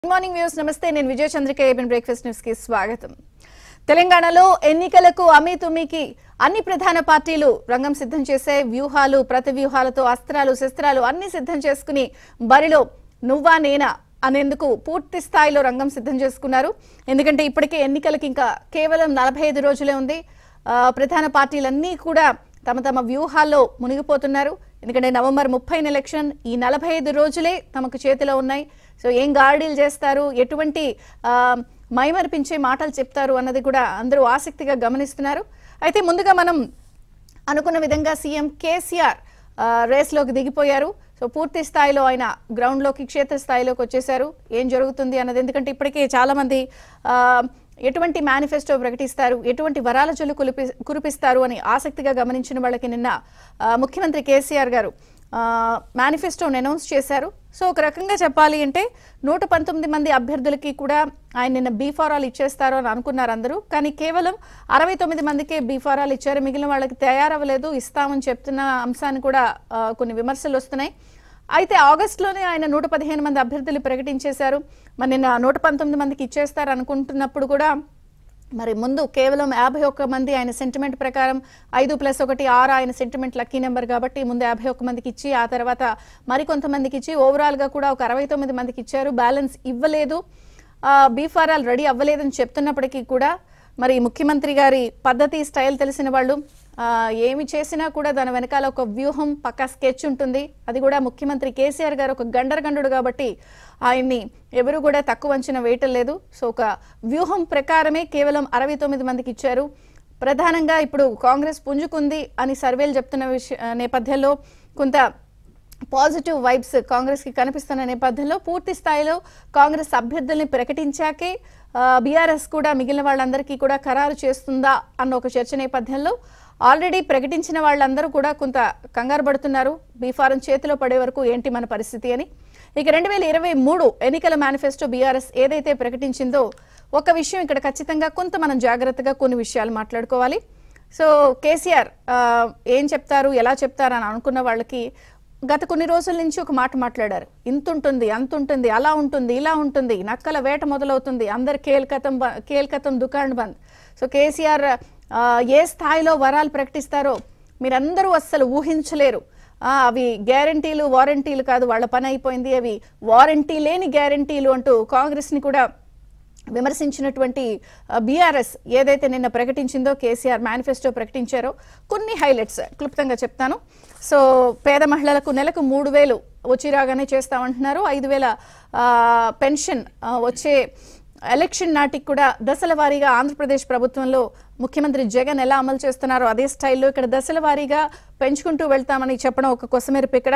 Good morning views నమస్తే నేను Vijaya Chandrika ABN breakfast news కి స్వాగతం. తెలంగాణలో ఎన్నికలకు అమీతుమీకి అన్ని ప్రధాన పార్టీలు రంగం సిద్ధం చేసే వ్యూహాలు ప్రతి వ్యూహాలతో అస్త్రాలు శస్త్రాలు అన్ని సిద్ధం చేసుకుని బరిలో నువ్వా నేనా అనేందుకు పూర్తి స్థాయిలో రంగం సిద్ధం చేసుకున్నారు. ఎందుకంటే ఇప్పటికే ఎన్నికలకు ఇంకా కేవలం 45 రోజులే ఉంది. ప్రధాన పార్టీలన్నీ కూడా తమ తమ వ్యూహాల్లో మునిగిపోతున్నారు. ఎందుకంటే నవంబర్ 30 ఎలక్షన్, ఈ 45 రోజులే తమకు చేతిలో ఉన్నాయి. సో ఏం గార్డీలు చేస్తారు, ఎటువంటి మైమర్పించే మాటలు చెప్తారు అన్నది కూడా అందరూ ఆసక్తిగా గమనిస్తున్నారు. అయితే ముందుగా మనం అనుకున్న విధంగా సీఎం కేసీఆర్ రేస్లోకి దిగిపోయారు. సో పూర్తి స్థాయిలో ఆయన గ్రౌండ్లోకి క్షేత్ర స్థాయిలోకి వచ్చేశారు. ఏం జరుగుతుంది అన్నది, ఎందుకంటే ఇప్పటికే చాలా మంది ఎటువంటి మేనిఫెస్టో ప్రకటిస్తారు, ఎటువంటి వరాల జల్లు కురిపిస్తారు అని ఆసక్తిగా గమనించిన వాళ్ళకి నిన్న ముఖ్యమంత్రి కేసీఆర్ గారు మేనిఫెస్టోను అనౌన్స్ చేశారు. సో ఒక రకంగా చెప్పాలి అంటే 119 మంది అభ్యర్థులకి కూడా ఆయన నిన్న బీఫారాలు ఇచ్చేస్తారు అని అనుకున్నారు అందరూ. కానీ కేవలం 69 మందికే బీఫారాలు ఇచ్చారు. మిగిలిన వాళ్ళకి తయారవ్వలేదు, ఇస్తామని చెప్తున్న అంశాన్ని కూడా కొన్ని విమర్శలు వస్తున్నాయి. అయితే ఆగస్టులోనే ఆయన 115 మంది అభ్యర్థులు ప్రకటించేశారు. మరి నిన్న 119 మందికి ఇచ్చేస్తారు అనుకుంటున్నప్పుడు కూడా మరి ముందు కేవలం 51 మంది ఆయన సెంటిమెంట్ ప్రకారం 5+1 6 ఆయన సెంటిమెంట్ లక్కీ నెంబర్ కాబట్టి ముందు 51 మందికి ఇచ్చి ఆ తర్వాత మరికొంతమందికి ఇచ్చి ఓవరాల్గా కూడా ఒక 69 మందికి ఇచ్చారు. బ్యాలెన్స్ ఇవ్వలేదు, బీఫారాలు రెడీ అవ్వలేదని చెప్తున్నప్పటికీ కూడా మరి ముఖ్యమంత్రి గారి పద్ధతి స్టైల్ తెలిసిన వాళ్ళు ఏమి చేసినా కూడా దాని వెనకాల ఒక వ్యూహం పక్కా స్కెచ్ ఉంటుంది. అది కూడా ముఖ్యమంత్రి కేసీఆర్ గారు ఒక గండరు కాబట్టి ఆయన్ని ఎవరు కూడా తక్కువ అంచనా వేయటం లేదు. సో ఒక వ్యూహం ప్రకారమే కేవలం 69 మందికి ఇచ్చారు. ప్రధానంగా ఇప్పుడు కాంగ్రెస్ పుంజుకుంది అని సర్వేలు చెప్తున్న నేపథ్యంలో కొంత పాజిటివ్ వైబ్స్ కాంగ్రెస్ కి కనిపిస్తున్న నేపథ్యంలో పూర్తి స్థాయిలో కాంగ్రెస్ అభ్యర్థుల్ని ప్రకటించాకే బీఆర్ఎస్ కూడా మిగిలిన వాళ్ళందరికీ కూడా ఖరారు చేస్తుందా అన్న ఒక చర్చ నేపథ్యంలో ఆల్రెడీ ప్రకటించిన వాళ్ళందరూ కూడా కొంత కంగారు పడుతున్నారు. బీఫారం చేతిలో పడే వరకు ఏంటి మన పరిస్థితి అని. ఇక 2023 ఎన్నికల మేనిఫెస్టో బీఆర్ఎస్ ఏదైతే ప్రకటించిందో ఒక విషయం ఇక్కడ ఖచ్చితంగా కొంత మనం జాగ్రత్తగా కొన్ని విషయాలు మాట్లాడుకోవాలి. సో కేసీఆర్ ఏం చెప్తారు, ఎలా చెప్తారు అని అనుకున్న వాళ్ళకి గత కొన్ని రోజుల నుంచి ఒక మాట మాట్లాడారు. ఇంతుంటుంది, అంతుంటుంది, అలా ఉంటుంది, ఇలా ఉంటుంది, నక్కల వేట మొదలవుతుంది, అందరు కేల్కతం దుకాణ్ బంద్. సో కేసీఆర్ ఏ స్థాయిలో వరాలు ప్రకటిస్తారో మీరందరూ అస్సలు ఊహించలేరు. అవి గ్యారంటీలు వారంటీలు కాదు, వాళ్ళ పని అయిపోయింది, అవి వారంటీ లేని గ్యారంటీలు అంటూ కాంగ్రెస్ని కూడా విమర్శించినటువంటి బీఆర్ఎస్ ఏదైతే నిన్న ప్రకటించిందో, కేసీఆర్ మేనిఫెస్టో ప్రకటించారో కొన్ని హైలైట్స్ క్లుప్తంగా చెప్తాను. సో పేద మహిళలకు నెలకు 3,000 వచ్చి రాగానే చేస్తామంటున్నారు. 5,000 పెన్షన్ వచ్చే ఎలక్షన్ నాటికి కూడా దశల వారీగా ఆంధ్రప్రదేశ్ ప్రభుత్వంలో ముఖ్యమంత్రి జగన్ ఎలా అమలు చేస్తున్నారో అదే స్టైల్లో ఇక్కడ దశల వారీగా పెంచుకుంటూ వెళ్తామని చెప్పడం ఒక కొసమెరుపు ఇక్కడ.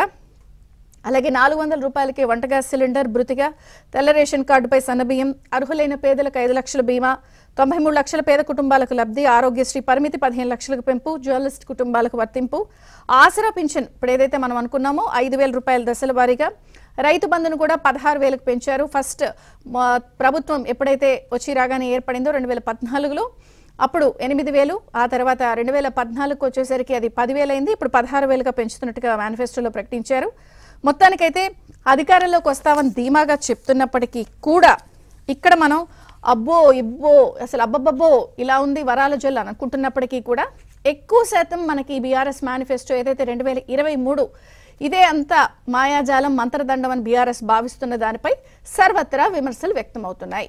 అలాగే 400 రూపాయలకి వంట గ్యాస్ సిలిండర్ బృతిగా, తెల్ల రేషన్ కార్డుపై సన్నబియ్యం, అర్హులైన పేదలకు 5 లక్షల బీమా, 93 లక్షల పేద కుటుంబాలకు లబ్ధి, ఆరోగ్యశ్రీ పరిమితి 15 లక్షలకు పెంపు, జర్నలిస్ట్ కుటుంబాలకు వర్తింపు, ఆసరా పింఛన్ ఇప్పుడు ఏదైతే మనం అనుకున్నామో 5,000 రూపాయల దశల వారీగా, రైతు బంధును కూడా 16,000కు పెంచారు. ఫస్ట్ ప్రభుత్వం ఎప్పుడైతే వచ్చి రాగానే ఏర్పడిందో 2014లో అప్పుడు 8,000, ఆ తర్వాత 2014కు వచ్చేసరికి అది 10,000 అయింది. ఇప్పుడు 16,000గా పెంచుతున్నట్టుగా మేనిఫెస్టోలో ప్రకటించారు. మొత్తానికైతే అధికారంలోకి వస్తామని ధీమాగా చెప్తున్నప్పటికీ కూడా ఇక్కడ మనం అబ్బో ఇబ్బో అసలు అబ్బబ్బబ్బో ఇలా ఉంది వరాల జల్లు అనుకుంటున్నప్పటికీ కూడా ఎక్కువ శాతం మనకి బీఆర్ఎస్ మేనిఫెస్టో ఏదైతే 2023 ఇదే అంత మాయాజాలం మంత్రదండం అని బీఆర్ఎస్ భావిస్తున్న దానిపై సర్వత్రా విమర్శలు వ్యక్తమవుతున్నాయి.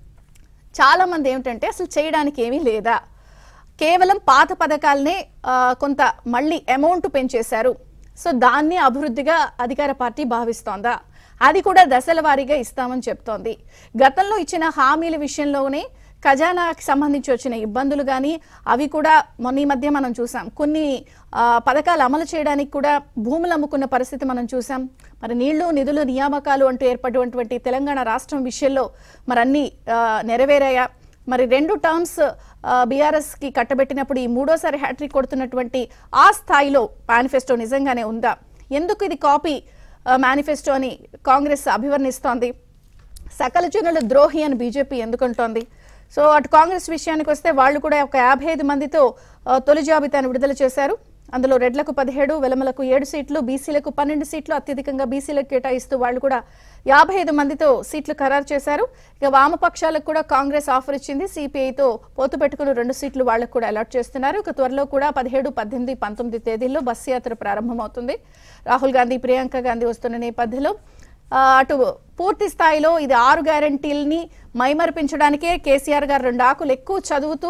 చాలా మంది ఏమిటంటే అసలు చేయడానికి ఏమీ లేదా, కేవలం పాత పథకాలనే కొంత మళ్ళీ అమౌంట్ పెంచేశారు, సో దాన్ని అభివృద్ధిగా అధికార పార్టీ భావిస్తోందా, అది కూడా దశల వారీగా ఇస్తామని చెప్తోంది. గతంలో ఇచ్చిన హామీల విషయంలోనే ఖజానాకి సంబంధించి వచ్చిన ఇబ్బందులు కానీ అవి కూడా మొన్న ఈ మధ్య మనం చూసాం. కొన్ని పథకాలు అమలు చేయడానికి కూడా భూములు అమ్ముకున్న పరిస్థితి మనం చూసాం. మరి నీళ్లు నిధులు నియామకాలు అంటూ ఏర్పడినటువంటి తెలంగాణ రాష్ట్రం విషయంలో మరి అన్ని నెరవేరాయా? మరి 2 టర్మ్స్ బీఆర్ఎస్కి కట్టబెట్టినప్పుడు ఈ 3వ హ్యాట్రిక్ కొడుతున్నటువంటి ఆ స్థాయిలో మేనిఫెస్టో నిజంగానే ఉందా? ఎందుకు ఇది కాపీ మేనిఫెస్టో అని కాంగ్రెస్ అభివర్ణిస్తోంది? సకల జనుల ద్రోహి అని బీజేపీ ఎందుకంటోంది? సో అటు కాంగ్రెస్ విషయానికి వస్తే వాళ్ళు కూడా ఒక 55 మందితో తొలి జాబితాను విడుదల చేశారు. అందులో రెడ్లకు 17, వెలమలకు 7 సీట్లు, బీసీలకు 12 సీట్లు, అత్యధికంగా బీసీలకు కేటాయిస్తూ వాళ్ళు కూడా 55 మందితో సీట్లు ఖరారు చేశారు. ఇక వామపక్షాలకు కూడా కాంగ్రెస్ ఆఫర్ ఇచ్చింది. సిపిఐతో పొత్తు పెట్టుకుని 2 సీట్లు వాళ్లకు కూడా అలాట్ చేస్తున్నారు. ఇక త్వరలో కూడా 17, 18, 19 తేదీల్లో బస్సు యాత్ర ప్రారంభమవుతుంది. రాహుల్ గాంధీ, ప్రియాంక గాంధీ వస్తున్న నేపథ్యంలో అటు పూర్తి స్థాయిలో ఇది 6 గ్యారంటీలని మైమరిపించడానికే కేసీఆర్ గారు 2 ఆకులు ఎక్కువ చదువుతూ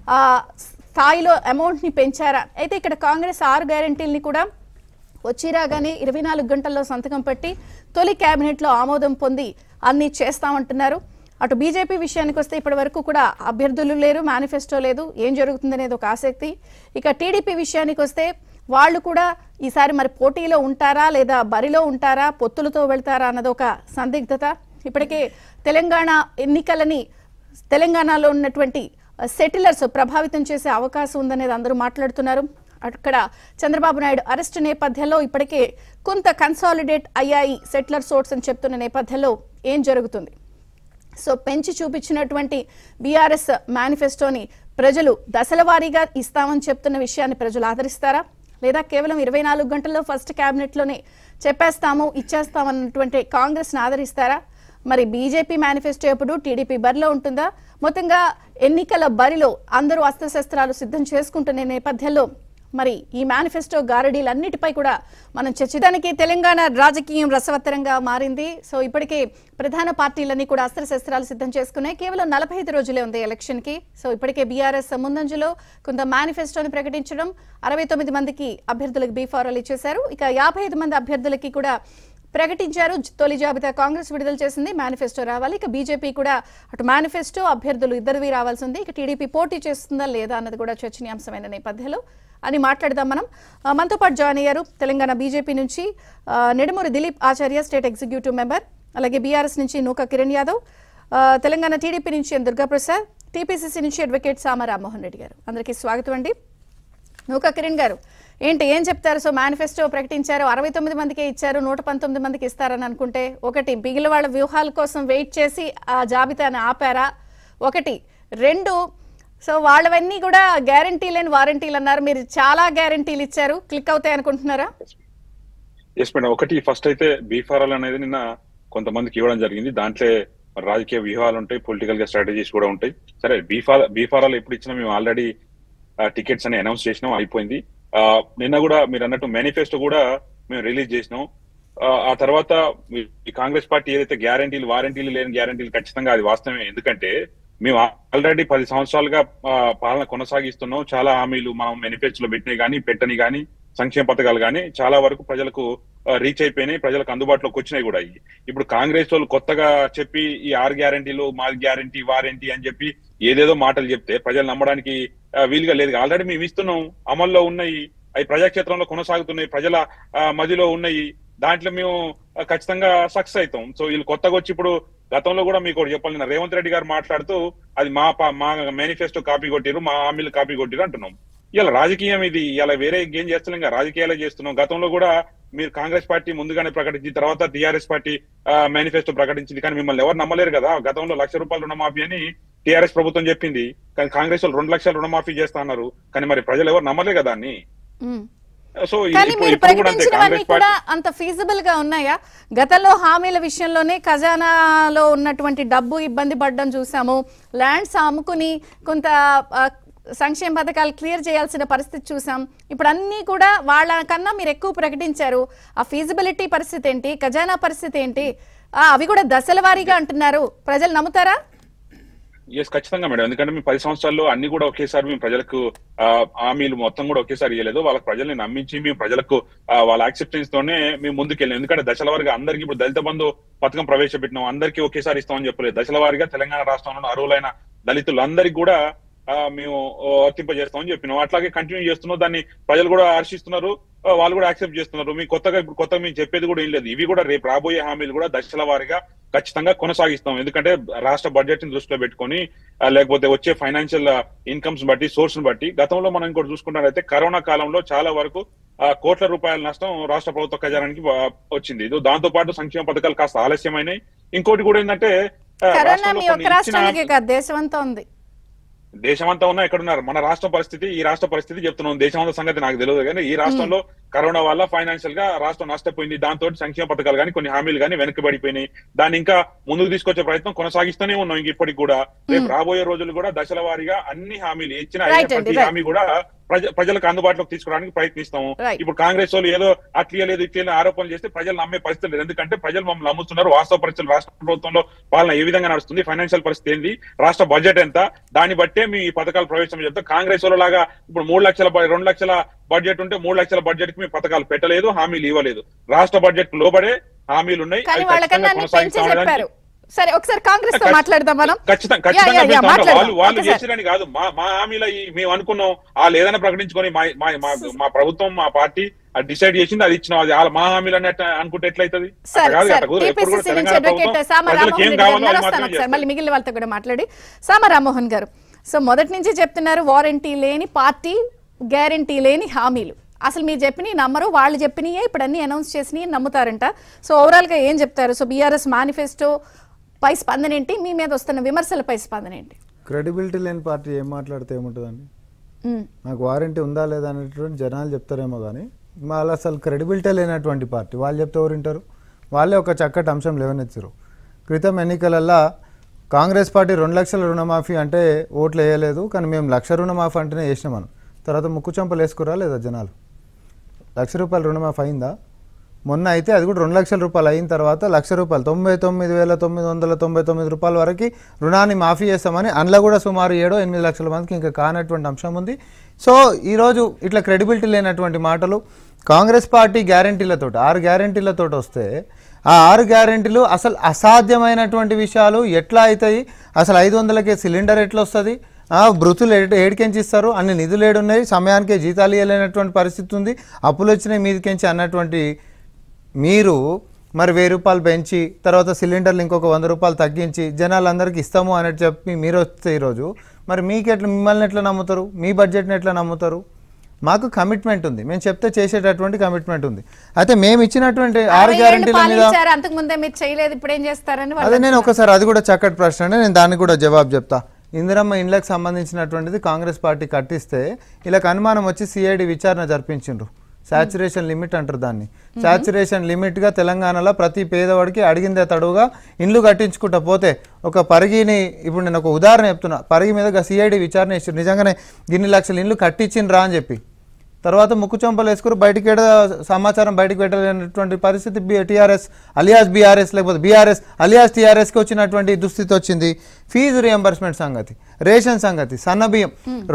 స్థాయిలో అమౌంట్ ని పెంచారా? అయితే ఇక్కడ కాంగ్రెస్ 6 గ్యారంటీలని కూడా వచ్చి రాగానే 24 గంటల్లో సంతకం పెట్టి తొలి కేబినెట్ లో ఆమోదం పొంది అన్ని చేస్తామంటున్నారు. అటు బీజేపీ విషయానికి వస్తే ఇప్పటి వరకు కూడా అభ్యర్థులు లేరు, మేనిఫెస్టో లేదు, ఏం జరుగుతుందనేది ఒక ఆసక్తి. ఇక టీడీపీ విషయానికి వస్తే వాళ్ళు కూడా ఈసారి మరి పోటీలో ఉంటారా లేదా బరిలో ఉంటారా, పొత్తులతో వెళ్తారా అన్నది ఒక సందిగ్ధత. ఇప్పటికే తెలంగాణ ఎన్నికలని తెలంగాణలో ఉన్నటువంటి సెటిలర్స్ ప్రభావితం చేసే అవకాశం ఉందనేది అందరూ మాట్లాడుతున్నారు. అక్కడ చంద్రబాబు నాయుడు అరెస్ట్ నేపథ్యంలో ఇప్పటికే కొంత కన్సాలిడేట్ అయ్యాయి సెటిలర్ సోర్స్ అని చెప్తున్న నేపథ్యంలో ఏం జరుగుతుంది? సో పెంచి చూపించినటువంటి బీఆర్ఎస్ మేనిఫెస్టోని ప్రజలు దశల వారీగా ఇస్తామని చెప్తున్న విషయాన్ని ప్రజలు ఆదరిస్తారా, లేదా కేవలం 24 గంటల్లో ఫస్ట్ క్యాబినెట్లోనే చెప్పేస్తాము ఇచ్చేస్తామన్నటువంటి కాంగ్రెస్ని ఆదరిస్తారా? మరి బీజేపీ మేనిఫెస్టో ఎప్పుడు టీడీపీ బరిలో ఉంటుందా? మొత్తంగా ఎన్నికల బరిలో అందరూ అస్త్రశస్త్రాలు సిద్ధం చేసుకుంటున్న నేపథ్యంలో మరి ఈ మేనిఫెస్టో గారడీలన్నిటిపై కూడా మనం చర్చించడానికి తెలంగాణ రాజకీయం రసవత్తరంగా మారింది. సో ఇప్పటికే ప్రధాన పార్టీలన్నీ కూడా అస్త్రశస్త్రాలు సిద్ధం చేసుకున్నాయి. కేవలం 45 రోజులే ఉంది ఎలక్షన్ కి. సో ఇప్పటికే బీఆర్ఎస్ ముందంజలో కొంత మేనిఫెస్టోని ప్రకటించడం, 69 మందికి అభ్యర్థులకు బీఫారాలు ఇచ్చేశారు. ఇక 55 మంది అభ్యర్థులకి కూడా ప్రకటించారు. తొలి జాబితా కాంగ్రెస్ విడుదల చేసింది, మేనిఫెస్టో రావాలి. ఇక బీజేపీ కూడా అటు మేనిఫెస్టో అభ్యర్థులు ఇద్దరివి రావాల్సి ఉంది. ఇక టీడీపీ పోటీ చేస్తుందా లేదా అన్నది కూడా చర్చనీయాంశమైన నేపథ్యంలో అని మాట్లాడదాం మనం. మనతో పాటు జాయిన్ అయ్యారు తెలంగాణ బీజేపీ నుంచి Nedumuri Dileep Acharya, state executive member, అలాగే బీఆర్ఎస్ నుంచి నూక కిరణ్ యాదవ్, తెలంగాణ టీడీపీ నుంచి ఎన్ దుర్గాప్రసాద్, టీపీసీసీ నుంచి అడ్వకేట్ సామ రామ్మోహన్ రెడ్డి గారు. అందరికీ స్వాగతం అండి. నూక కిరణ్ గారు, ఏం చెప్తారు? సో మేనిఫెస్టో ప్రకటించారు, 69 మందికే ఇచ్చారు, 119 మందికి ఇస్తారని అనుకుంటే, ఒకటి మిగిలిన వాళ్ళ వ్యూహాల కోసం వెయిట్ చేసి ఆ జాబితాని ఆపారా? ఒకటి, 2 సో వాళ్ళవన్నీ కూడా గ్యారంటీలేని వారంటీలు అన్నారు, మీరు చాలా గ్యారంటీలు ఇచ్చారు, క్లిక్ అవుతాయి అనుకుంటున్నారా? Yes madam. ఒకటి, ఫస్ట్ అయితే బీఫారాల్ అనేది నిన్న కొంతమందికి ఇవ్వడం జరిగింది. దాంట్లో రాజకీయ వ్యూహాలు ఉంటాయి, పొలిటికల్ గా స్ట్రాటజీస్ కూడా ఉంటాయి. సరే, బీఫారాల్ ఎప్పుడు ఇచ్చినా మేము ఆల్రెడీ టికెట్స్ అని అనౌన్స్ చేసినాం, అయిపోయింది. నిన్న కూడా మీరు అన్నట్టు మేనిఫెస్టో కూడా మేము రిలీజ్ చేసినాం. ఆ తర్వాత కాంగ్రెస్ పార్టీ ఏదైతే గ్యారంటీలు వారంటీలు లేని గ్యారంటీలు, ఖచ్చితంగా అది వాస్తవమే. ఎందుకంటే మేము ఆల్రెడీ 10 సంవత్సరాలుగా పాలన కొనసాగిస్తున్నాం. చాలా హామీలు మనం మేనిఫెస్టోలో పెట్టినాయి కానీ పెట్టని కానీ, సంక్షేమ పథకాలు కానీ చాలా వరకు ప్రజలకు రీచ్ అయిపోయినాయి, ప్రజలకు అందుబాటులోకి వచ్చినాయి కూడా. ఇప్పుడు కాంగ్రెస్ వాళ్ళు కొత్తగా చెప్పి ఈ 6 గ్యారంటీలు, మాది గ్యారంటీ వారంటీ అని చెప్పి ఏదేదో మాటలు చెప్తే ప్రజలు నమ్మడానికి వీలుగా లేదు. ఆల్రెడీ మేము ఇస్తున్నాం, అమల్లో ఉన్నాయి, అవి ప్రజాక్షేత్రంలో కొనసాగుతున్నాయి, ప్రజల మధ్యలో ఉన్నాయి, దాంట్లో మేము ఖచ్చితంగా సక్సెస్ అవుతాం. సో వీళ్ళు కొత్తగా వచ్చి ఇప్పుడు గతంలో కూడా మీకు ఒకటి చెప్పాలి, రేవంత్ రెడ్డి గారు మాట్లాడుతూ అది మా మేనిఫెస్టో కాపీ కొట్టిరు, మా హామీలు కాపీ కొట్టిరు అంటున్నాం. ఇలా రాజకీయం ఇది, ఇలా వేరే ఏం చేస్తున్నాం, ఇంకా రాజకీయాలే చేస్తున్నాం. గతంలో కూడా మీరు కాంగ్రెస్ పార్టీ ముందుగానే ప్రకటించిన తర్వాత టీఆర్ఎస్ పార్టీ మేనిఫెస్టో ప్రకటించింది, కానీ మిమ్మల్ని ఎవరు నమ్మలేరు కదా. గతంలో ₹1,00,000 రుణమాఫీ అని టీఆర్ఎస్ ప్రభుత్వం చెప్పింది, కానీ కాంగ్రెస్ వాళ్ళు 2 లక్షల రుణమాఫీ చేస్తా అన్నారు, కానీ మరి ప్రజలు ఎవరు నమ్మలే కదా దాన్ని. సో అంత ఫీజిబుల్ గా ఉన్నాయా? గతంలో హామీల విషయంలోనే ఖజానాలో ఉన్నటువంటి డబ్బు ఇబ్బంది పడడం చూసాము, ల్యాండ్స్ అమ్ముకుని కొంత సంక్షేమ పథకాలు క్లియర్ చేయాల్సిన పరిస్థితి చూసాం. ఇప్పుడు అన్ని కూడా వాళ్ళ కన్నా మీరు ఎక్కువ ప్రకటించారు. ఆ ఫీజిబిలిటీ పరిస్థితి ఏంటి, ఖజానా పరిస్థితి ఏంటి, అవి కూడా దశల వారీగా అంటున్నారు, ప్రజలు నమ్ముతారా? ఎస్, ఖచ్చితంగా మేడం. ఎందుకంటే మేము 10 సంవత్సరాల్లో అన్ని కూడా ఒకేసారి మేము ప్రజలకు హామీలు మొత్తం కూడా ఒకేసారి ఇవ్వలేదు. వాళ్ళకి ప్రజల్ని నమ్మించి మేము ప్రజలకు వాళ్ళ యాక్సెప్టెన్స్ తోనే మేము ముందుకెళ్ళాం. ఎందుకంటే దశల వారీగా అందరికీ, ఇప్పుడు దళిత బంధు పథకం ప్రవేశపెట్టినాం, అందరికీ ఒకేసారి ఇస్తామని చెప్పలేదు. దశల వారీగా తెలంగాణ రాష్ట్రంలో అర్హులైన దళితులందరికీ కూడా మేము వర్తింపజేస్తామని చెప్పినాం. అట్లాగే కంటిన్యూ చేస్తున్నాం, దాన్ని ప్రజలు కూడా హర్షిస్తున్నారు, వాళ్ళు కూడా యాక్సెప్ట్ చేస్తున్నారు. మీ కొత్తగా మేము చెప్పేది కూడా ఏం లేదు. ఇవి కూడా రేపు రాబోయే హామీలు కూడా దశల వారీగా ఖచ్చితంగా కొనసాగిస్తాం. ఎందుకంటే రాష్ట్ర బడ్జెట్ ని దృష్టిలో పెట్టుకొని, లేకపోతే వచ్చే ఫైనాన్షియల్ ఇన్కమ్స్ బట్టి, సోర్స్ ని బట్టి, గతంలో మనం ఇంకోటి చూసుకున్నట్లయితే కరోనా కాలంలో చాలా వరకు కోట్ల రూపాయల నష్టం రాష్ట్ర ప్రభుత్వ ఖజానానికి వచ్చింది. దాంతో పాటు సంక్షేమ పథకాలు కాస్త ఆలస్యమైనాయి. ఇంకోటి కూడా ఏంటంటే దేశమంతా ఉంది. దేశమంతా ఉన్నా ఎక్కడున్నారు, మన రాష్ట్ర పరిస్థితి, ఈ రాష్ట్ర పరిస్థితి చెప్తున్నాం. దేశమంతా సంగతి నాకు తెలియదు కానీ ఈ రాష్ట్రంలో కరోనా వల్ల ఫైనాన్షియల్ గా రాష్ట్రం నష్టపోయింది. దాంతో సంక్షేమ పథకాలు కానీ కొన్ని హామీలు కానీ వెనకబడిపోయినాయి. దాన్ని ఇంకా ముందుకు తీసుకొచ్చే ప్రయత్నం కొనసాగిస్తూనే ఉన్నాం. ఇంక ఇప్పటికి కూడా రేపు రాబోయే రోజులు కూడా దశల వారీగా అన్ని హామీలు ఇచ్చిన ప్రతి హామీ కూడా ప్రజలకు అందుబాటులోకి తీసుకురావడానికి ప్రయత్నిస్తాము. ఇప్పుడు కాంగ్రెస్ వాళ్ళు ఏదో అట్లా లేదు ఇట్లా ఆరోపణలు చేస్తే ప్రజలు నమ్మే పరిస్థితి లేదు. ఎందుకంటే ప్రజలు మమ్మల్ని నమ్ముతున్నారు. వాస్తవ పరిస్థితులు రాష్ట్ర ప్రభుత్వంలో పాలన ఏ విధంగా నడుస్తుంది, ఫైనాన్షియల్ పరిస్థితి ఏంది, రాష్ట్ర బడ్జెట్ ఎంత, దాన్ని బట్టే మీ పథకాలు ప్రవేశం చేస్తాం. కాంగ్రెస్ వాళ్ళ లాగా ఇప్పుడు 2 లక్షల బడ్జెట్ ఉంటే 3 లక్షల బడ్జెట్ కి మీ పథకాలు పెట్టలేదు, హామీలు ఇవ్వలేదు. రాష్ట్ర బడ్జెట్ లోబడే హామీలు ఉన్నాయి. సరే ఒకసారి కాంగ్రెస్ తో మాట్లాడదాం మనం. ఖచ్చితంగా వాళ్ళు చేసిరని కాదు, మా హామీల మేము అనుకున్నాం. వాళ్ళు ఏదైనా ప్రకటించుకొని మా ప్రభుత్వం మా పార్టీ అది డిసైడ్ చేసింది, అది ఇచ్చిన మా హామీలు అన్నట్టు అనుకుంటే ఎట్లయితుంది? మళ్ళీ మిగిలిన వాళ్ళతో కూడా మాట్లాడి. సామ రామ్మోహన్ గారు, సో మొదటి నుంచి చెప్తున్నారు వారంటీ లేని పార్టీ, గ్యారంటీ లేని హామీలు. అసలు మీరు చెప్పినవి నమ్మరు, వాళ్ళు చెప్పినయే ఇప్పుడు అన్ని అనౌన్స్ చేసినవి నమ్ముతారంట. సో ఓవరాల్ గా ఏం చెప్తారు? సో బీఆర్ఎస్ మేనిఫెస్టో పై స్పందన ఏంటి, మీ మీద వస్తున్న విమర్శలపై స్పందన ఏంటి? క్రెడిబిలిటీ లేని పార్టీ ఏం మాట్లాడితే ఏముంటుందండి? నాకు వారంటీ ఉందా లేదా అనేటువంటి జనాలు చెప్తారేమో కానీ వాళ్ళు అసలు క్రెడిబిలిటీ లేనటువంటి పార్టీ. వాళ్ళు చెప్తే ఎవరు వింటారు? వాళ్ళే ఒక చక్కటి అంశం లేవనెచ్చారు. క్రితం ఎన్నికలల్లో కాంగ్రెస్ పార్టీ 2 లక్షల రుణమాఫీ అంటే ఓట్లు వేయలేదు, కానీ మేము 1 లక్ష రుణమాఫీ అంటేనే వేసినాం మనం. తర్వాత ముక్కు చెంపలు వేసుకురా లేదా జనాలు? 1 లక్ష రూపాయలు రుణమాఫీ అయిందా? మొన్న అయితే అది కూడా 2 లక్షల రూపాయలు అయిన తర్వాత 1 లక్ష రూపాయలు 99,999 రూపాయల వరకు రుణాన్ని మాఫీ చేస్తామని, అందులో కూడా సుమారు 7-8 లక్షల మందికి ఇంకా కానటువంటి అంశం ఉంది. సో ఈరోజు ఇట్లా క్రెడిబిలిటీ లేనటువంటి మాటలు కాంగ్రెస్ పార్టీ గ్యారంటీలతో 6 గ్యారంటీలతో వస్తే ఆ 6 గ్యారంటీలు అసలు అసాధ్యమైనటువంటి విషయాలు ఎట్లా అవుతాయి? అసలు 500కే సిలిండర్ ఎట్లా వస్తుంది? బృతులు ఏడికెంచి ఇస్తారు? అన్ని నిధులు ఏడున్నాయి? సమయానికే జీతాలు ఇవ్వలేనటువంటి పరిస్థితి ఉంది. అప్పులు వచ్చినాయి మీదికెంచి అన్నటువంటి మీరు మరి 1000 రూపాయలు పెంచి తర్వాత సిలిండర్లు ఇంకొక 100 రూపాయలు తగ్గించి జనాలందరికీ ఇస్తాము అనేది చెప్పి మీరు వస్తే ఈరోజు మరి మిమ్మల్ని ఎట్లా నమ్ముతారు? మీ బడ్జెట్ని ఎట్లా నమ్ముతారు? మాకు కమిట్మెంట్ ఉంది, మేము చెప్తే చేసేటటువంటి కమిట్మెంట్ ఉంది. అయితే మేము ఇచ్చినటువంటి 6 గ్యారెంటీల మీద అదే నేను ఒకసారి అది కూడా చక్కటి ప్రశ్న, నేను దానికి కూడా జవాబు చెప్తా. ఇందిరమ్మ ఇండ్లకు సంబంధించినటువంటిది కాంగ్రెస్ పార్టీ కట్టిస్తే ఇలా అనుమానం వచ్చి సిఐడి విచారణ జరిపించిండ్రు. సాచురేషన్ లిమిట్ అంటారు దాన్ని. సాచురేషన్ లిమిట్గా తెలంగాణలో ప్రతి పేదవాడికి అడిగిందే తడువుగా ఇండ్లు కట్టించుకుంటా పోతే ఒక పరిగిని, ఇప్పుడు నేను ఒక ఉదాహరణ చెప్తున్నా, పరిగి మీద సిఐడి విచారణ ఇచ్చారు. నిజంగానే ఇన్ని లక్షల ఇండ్లు కట్టించిండ్రా అని చెప్పి తర్వాత ముక్కు చంపలు వేసుకుని బయటికి సమాచారం బయటకు పెట్టలేనటువంటి పరిస్థితి టీఆర్ఎస్ అలియాస్ బీఆర్ఎస్ లేకపోతే బీఆర్ఎస్ అలియాస్ టీఆర్ఎస్కి వచ్చినటువంటి దుస్థితి వచ్చింది. ఫీజు రియంబర్స్మెంట్ సంగతి, రేషన్ సంగతి, సన్నబియ్యం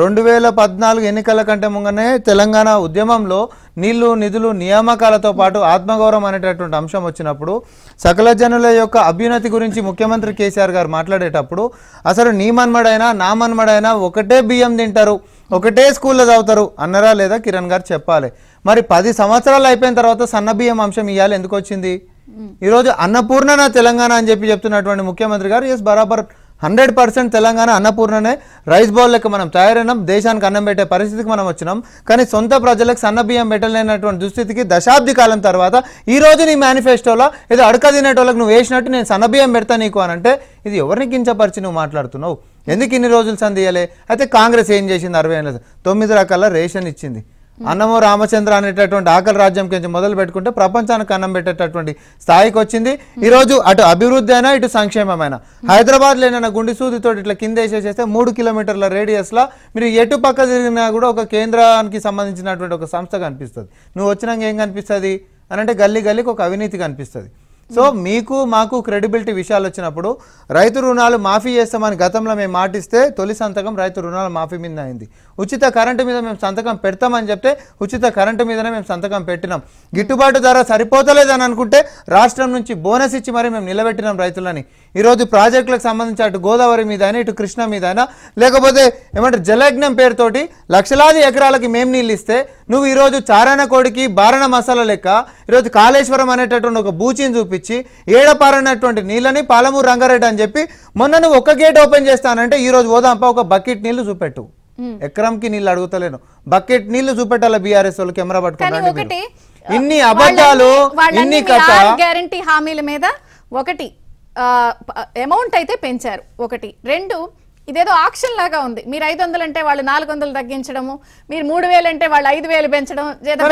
2014 ఎన్నికల కంటే ముంగనే తెలంగాణ ఉద్యమంలో నీళ్లు నిధులు నియామకాలతో పాటు ఆత్మగౌరవం అనేటటువంటి అంశం వచ్చినప్పుడు సకల జనుల యొక్క అభ్యున్నతి గురించి ముఖ్యమంత్రి కేసీఆర్ గారు మాట్లాడేటప్పుడు అసలు నీ మన్మడైనా నా మన్మడైనా ఒకటే బియ్యం తింటారు, ఒకటే స్కూల్లో చదువుతారు అన్నారా లేదా? కిరణ్ గారు చెప్పాలి. మరి 10 సంవత్సరాలు అయిపోయిన తర్వాత సన్నబియ్యం అంశం ఇవ్వాలి ఎందుకు వచ్చింది? ఈరోజు అన్నపూర్ణ తెలంగాణ అని చెప్పి చెప్తున్నటువంటి ముఖ్యమంత్రి గారు ఎస్ బరాబర్ 100% తెలంగాణ అన్నపూర్ణనే, రైస్ బౌల్ లెక్క మనం తయారైనాం, దేశానికి అన్నం పెట్టే పరిస్థితికి మనం వచ్చినాం. కానీ సొంత ప్రజలకు సన్నబియ్యం పెట్టలేనటువంటి దుస్థితికి దశాబ్ది కాలం తర్వాత ఈ రోజు నీ మేనిఫెస్టోలో ఏదో అడక తినేటోళ్ళకి నువ్వు వేసినట్టు నేను సన్నబియ్యం పెడతా నీకు అని అంటే ఇది ఎవరిని కించపరిచి నువ్వు మాట్లాడుతున్నావు? ఎందుకు ఇన్ని రోజులు సంధియలే? అయితే కాంగ్రెస్ ఏం చేసింది? 9 రకాల రేషన్ ఇచ్చింది. అన్నమో రామచంద్ర అనేటటువంటి ఆకలి రాజ్యం కింద మొదలు పెట్టుకుంటే ప్రపంచానికి అన్నం పెట్టేటటువంటి స్థాయికి వచ్చింది. ఈరోజు అటు అభివృద్ధి అయినా ఇటు సంక్షేమమైనా హైదరాబాద్ లేనన్న గుండి సూదితో ఇట్లా కింద వేసేసేస్తే 3 కిలోమీటర్ల రేడియస్లో మీరు ఎటు పక్క తిరిగినా కూడా ఒక కేంద్రానికి సంబంధించినటువంటి ఒక సంస్థ కనిపిస్తుంది. నువ్వు వచ్చినాక ఏం కనిపిస్తుంది అని అంటే గల్లీ గల్లీకి ఒక అవినీతి కనిపిస్తుంది. సో మీకు మాకు క్రెడిబిలిటీ విషయాలు వచ్చినప్పుడు రైతు రుణాలు మాఫీ చేస్తామని గతంలో మేము మాటిస్తే తొలి సంతకం రైతు రుణాల మాఫీ మీద అయింది. ఉచిత కరెంటు మీద మేము సంతకం పెడతామని చెప్తే ఉచిత కరెంటు మీదనే మేము సంతకం పెట్టినాం. గిట్టుబాటు ధర సరిపోతలేదని అనుకుంటే రాష్ట్రం నుంచి బోనస్ ఇచ్చి మరి మేము నిలబెట్టినాం రైతులని. ఈరోజు ప్రాజెక్టులకు సంబంధించి అటు గోదావరి మీద అయినా ఇటు కృష్ణ మీద అయినా లేకపోతే ఏమంటారు జలయజ్ఞం పేరుతోటి లక్షలాది ఎకరాలకి మేము నీళ్ళు ఇస్తే నువ్వు ఈరోజు చారాన కోడికి బారణ మసాలా లెక్క ఈరోజు కాళేశ్వరం అనేటటువంటి ఒక బూచిని చూపించి ఏడపారనటువంటి నీళ్ళని పాలమూరు రంగారెడ్డి అని చెప్పి మొన్న నువ్వు ఒక గేట్ ఓపెన్ చేస్తానంటే ఈరోజు ఓదాంప ఒక బకెట్ నీళ్లు చూపెట్టు. ఎకరంకి నీళ్ళు అడుగుతలేను, బకెట్ నీళ్లు చూపెట్టాల బీఆర్ఎస్ వాళ్ళు కెమెరా పట్టుకుంటే. ఇన్ని అబద్ధాలు, ఇన్ని కథ. గ్యారంటీ హామీల మీద ఒకటి అమౌంట్ అయితే పెంచారు, 1. 2 ఇదేదో ఆక్షన్ లాగా ఉంది. మీరు 500 అంటే వాళ్ళు 400 తగ్గించడము, మీరు 3000 అంటే వాళ్ళు 5000 పెంచడం,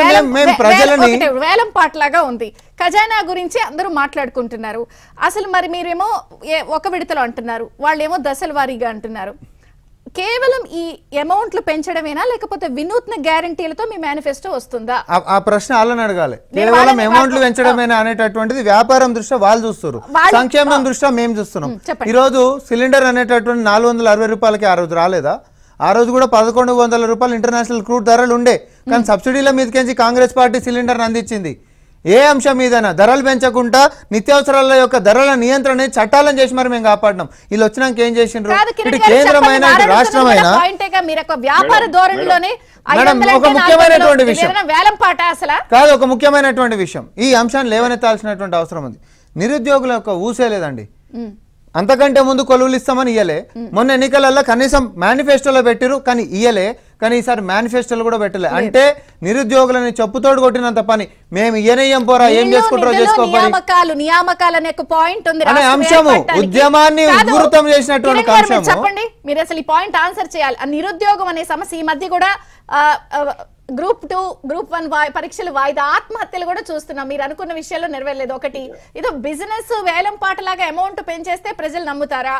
వేలం పాటలాగా ఉంది. ఖజానా గురించి అందరూ మాట్లాడుకుంటున్నారు. అసలు మరి మీరేమో ఒక విడతలో అంటున్నారు, వాళ్ళేమో దశల వారీగా అంటున్నారు. కేవలం ఈ అమౌంట్లు పెంచడమేనా, లేకపోతే వినూత్న గ్యారంటీలతో మీ మేనిఫెస్టో వస్తుందా? ఆ ప్రశ్న వాళ్ళని అడగాలి. కేవలం అమౌంట్లు పెంచడమేనా అనేటటువంటిది వ్యాపారం దృష్ట్యా వాళ్ళు చూస్తారు, సంక్షేమం దృష్ట్యా మేము చూస్తున్నాం. ఈ రోజు సిలిండర్ అనేటటువంటి 460 రూపాయలకి ఆ రోజు రాలేదా? ఆ రోజు కూడా 1100 రూపాయలు ఇంటర్నేషనల్ క్రూడ్ ధరలు ఉండే, కానీ సబ్సిడీల మీదకించి కాంగ్రెస్ పార్టీ సిలిండర్ అందించింది. ఏ అంశం మీదైనా ధరలు పెంచకుండా నిత్యావసరాల యొక్క ధరల నియంత్రణ చట్టాలను చేసి మరి మేము కాపాడినాం. వీళ్ళు వచ్చినాక ఏం చేసిండ్రు? ఇటు కేంద్రమైన ఇటు రాష్ట్రమైన ఒక ముఖ్యమైనటువంటి విషయం కాదు, ఒక ముఖ్యమైనటువంటి విషయం ఈ అంశాన్ని లేవనెత్తాల్సినటువంటి అవసరం ఉంది. నిరుద్యోగుల యొక్క ఊసే లేదండి. అంతకంటే ముందు కొలువులు ఇస్తామని ఇయ్యలే, మొన్న ఎన్నికలలో కనీసం మేనిఫెస్టోలో పెట్టిరు కానీ ఇయ్యలే, కానీ ఈసారి మేనిఫెస్టోలు కూడా పెట్టలే. అంటే నిరుద్యోగులని చెప్పుతోడు కొట్టినంత పని. మేము ఇయ్యనయ్యం పోరా, ఏం చేసుకుంటారో చేసుకోవాలి అనే అంశము ఉద్యమాన్ని ఉధృతం చేసినటువంటి అంశం. చెప్పండి మీరు అసలు ఈ పాయింట్ ఆన్సర్ చేయాలి. నిరుద్యోగం అనే సమస్య ఈ మధ్య కూడా గ్రూప్ 2, గ్రూప్ 1 పరీక్షలు వాయిదా, ఆత్మహత్యలు కూడా చూస్తున్నాం. మీరు అనుకున్న విషయాల్లో నెరవేరలేదు. ఒకటి ఏదో బిజినెస్ వేలం పాటలాగా అమౌంట్ పెంచేస్తే ప్రజలు నమ్ముతారా?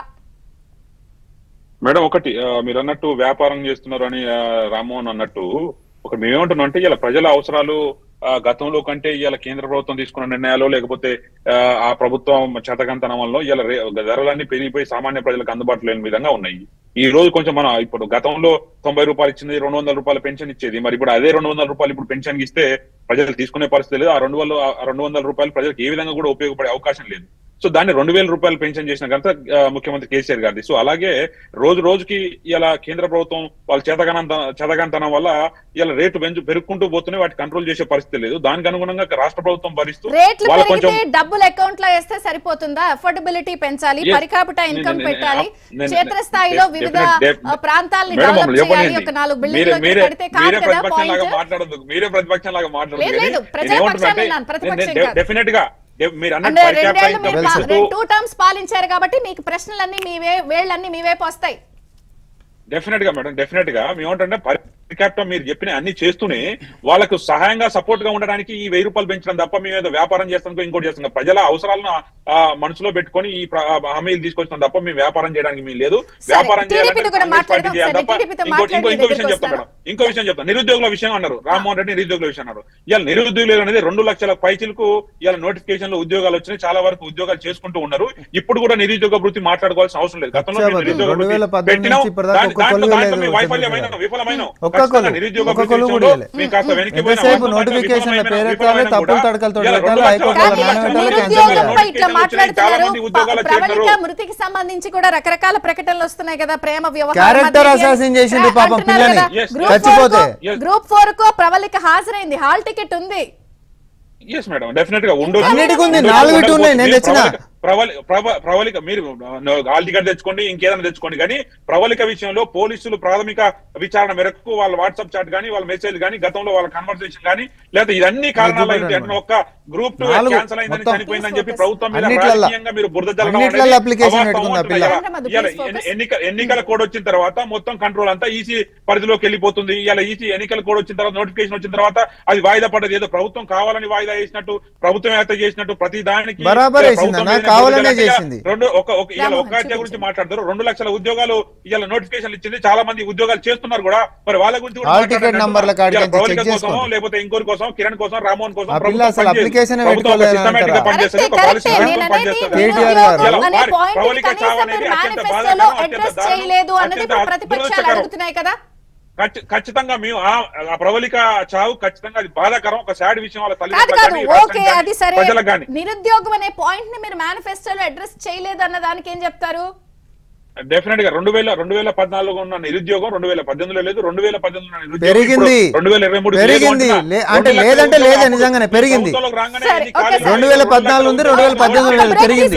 మేడం ఒకటి మీరు అన్నట్టు వ్యాపారం చేస్తున్నారు అని రామ్మోహన్ అన్నట్టు ఒకటి మేమేమంటున్నాం అంటే ఇలా ప్రజల అవసరాలు గతంలో కంటే ఇవాళ కేంద్ర ప్రభుత్వం తీసుకున్న నిర్ణయాలు లేకపోతే ఆ ప్రభుత్వం చేతకంతనం వల్ల ఇలా ధరలన్నీ పెరిగిపోయి సామాన్య ప్రజలకు అందుబాటులో లేని విధంగా ఉన్నాయి. ఈ రోజు కొంచెం మనం ఇప్పుడు గతంలో 90 రూపాయలు ఇచ్చింది 200 రూపాయల పెన్షన్ ఇచ్చేది, మరి ఇప్పుడు అదే 200 రూపాయలు ఇప్పుడు పెన్షన్ ఇస్తే ప్రజలు తీసుకునే పరిస్థితి లేదు. ఆ 200 రూపాయలు ప్రజలకు ఏ విధంగా కూడా ఉపయోగపడే అవకాశం లేదు. సో దాన్ని 2000 రూపాయలు పెన్షన్ చేసిన ఘనత ముఖ్యమంత్రి కేసీఆర్ గారిది. సో అలాగే రోజుకి ఇలా కేంద్ర ప్రభుత్వం వాళ్ళ చేతగాంతనం వల్ల ఇలా రేటు పెరుగుకుంటూ పోతూనే వాటి కంట్రోల్ చేసే పరిస్థితి లేదు. దానికి అనుగుణంగా రాష్ట్ర ప్రభుత్వం భరిస్తూ వాళ్ళు కొంచెం డబ్బులు అకౌంట్ లో వేస్తే సరిపోతుందా? అఫోర్డబిలిటీ పెంచాలి, పరికాపిట ఇన్కమ్ పెట్టాలి, క్షేత్రస్థాయిలో వివిధ ప్రాంతాలని డెవలప్ చేయాలి. ఒక 4 బిల్డింగ్లు కడితే కాదు కదా పాయింట్. మాట్లాడదు, మీరే ప్రతిపక్షం లాగా మాట్లాడదు. డెఫినెట్ గా మీరు అన్నట్టు 2 టర్మ్స్ పాలించారు కాబట్టి మీకు ప్రశ్నలన్నీ మీవే, వేళ్ళన్నీ మీవైపు వస్తాయి. డెఫినెట్ గా మేడం, డెఫినెట్ గా మేమంటే క్యాపిటల్ మీరు చెప్పిన అన్ని చేస్తూనే వాళ్ళకు సహాయంగా సపోర్ట్ గా ఉండడానికి ఈ 1000 రూపాయలు పెంచడం తప్ప మేము ఏదో వ్యాపారం చేస్తాం ఇంకోటి చేస్తాం. ప్రజల అవసరాలను మనసులో పెట్టుకొని ఈ హామీలు తీసుకొచ్చాం తప్ప మేము వ్యాపారం చేయడానికి మేము లేదు. వ్యాపారం చేయాలి తప్ప ఇంకో విషయం చెప్తాం మేడం, ఇంకో విషయం చెప్తాం. నిరుద్యోగుల విషయం అన్నారు రామ్మోహన్ రెడ్డి, నిరుద్యోగుల విషయం అన్నారు. ఇవాళ నిరుద్యోగులు అనేది 2 లక్షల పైచిలకు ఇవాళ నోటిఫికేషన్ లో ఉద్యోగాలు వచ్చినాయి, చాలా వరకు ఉద్యోగాలు చేసుకుంటూ ఉన్నారు. ఇప్పుడు కూడా నిరుద్యోగ వృత్తి మాట్లాడుకోవాల్సిన అవసరం లేదు. గతంలో నిరుద్యోగ వృత్తి పెట్టినాం, దాంట్లో విఫలమైన మృతికి సంబంధించి కూడా రకరకాల ప్రకటనలు వస్తున్నాయి కదా. ప్రేమ గ్రూప్ 4 కు ప్రవళిక హాజరైంది, హాల్ టికెట్ ఉంది. ఎస్ మేడం, డెఫినెట్ గా ఉండదు. ప్రవళిక మీరు హాల్ టికెట్ తెచ్చుకోండి, ఇంకేదైనా తెచ్చుకోండి, కానీ ప్రవళిక విషయంలో పోలీసులు ప్రాథమిక విచారణ మేరకు వాళ్ళ వాట్సాప్ చాట్ గానీ వాళ్ళ మెసేజ్ గానీ గతంలో వాళ్ళ కన్వర్సేషన్ గానీ లేదా ఇదన్నీ కారణాలు ఒక్క గ్రూప్ 2 క్యాన్సల్ అయిందని చనిపోయిందని చెప్పి ప్రభుత్వం మీద రాజకీయంగా మీరు బురద జల్లడం. ఎన్నికల కోడ్ వచ్చిన తర్వాత మొత్తం కంట్రోల్ అంతా ఈసీ పరిధిలోకి వెళ్ళిపోతుంది. ఇలా ఈసీ ఎన్నికల కోడ్ వచ్చిన తర్వాత నోటిఫికేషన్ వచ్చిన తర్వాత అది వాయిదా పడ్డది. ఏదో ప్రభుత్వం కావాలని వాయిదా చేసినట్టు, ప్రభుత్వం ఏర్పాటు చేసినట్టు ప్రతి దానికి ఒక్క గురించి మాట్లాడతారు. 2 లక్షల ఉద్యోగాలు ఇలా నోటిఫికేషన్ ఇచ్చింది, చాలా మంది ఉద్యోగాలు చేస్తున్నారు కూడా. మరి వాళ్ళ గురించి ప్రవళిక కోసమో లేకపోతే ఇంకోరి కోసం, కిరణ్ కోసం, రామ్మోహన్ కోసం ఖచ్చితంగా మేము ఆ ప్రవళిక చావు ఖచ్చితంగా అది బాధాకరం, ఒక సాడ్ విషయం. వాళ్ళ తల్లిదండ్రులకు కానీ నిరుద్యోగం అనే పాయింట్ ని మీరు మేనిఫెస్టోలో అడ్రస్ చేయలేదు అన్న దానికి ఏం చెప్తారు? డెఫినెట్ గా 2014 ఉన్న నిరుద్యోగం 2018లో లేదు, 2018 పెరిగింది, 2023 అంటే లేదంటే లేదా నిజంగానే పెరిగింది. 2014 ఉంది, 2018 పెరిగింది.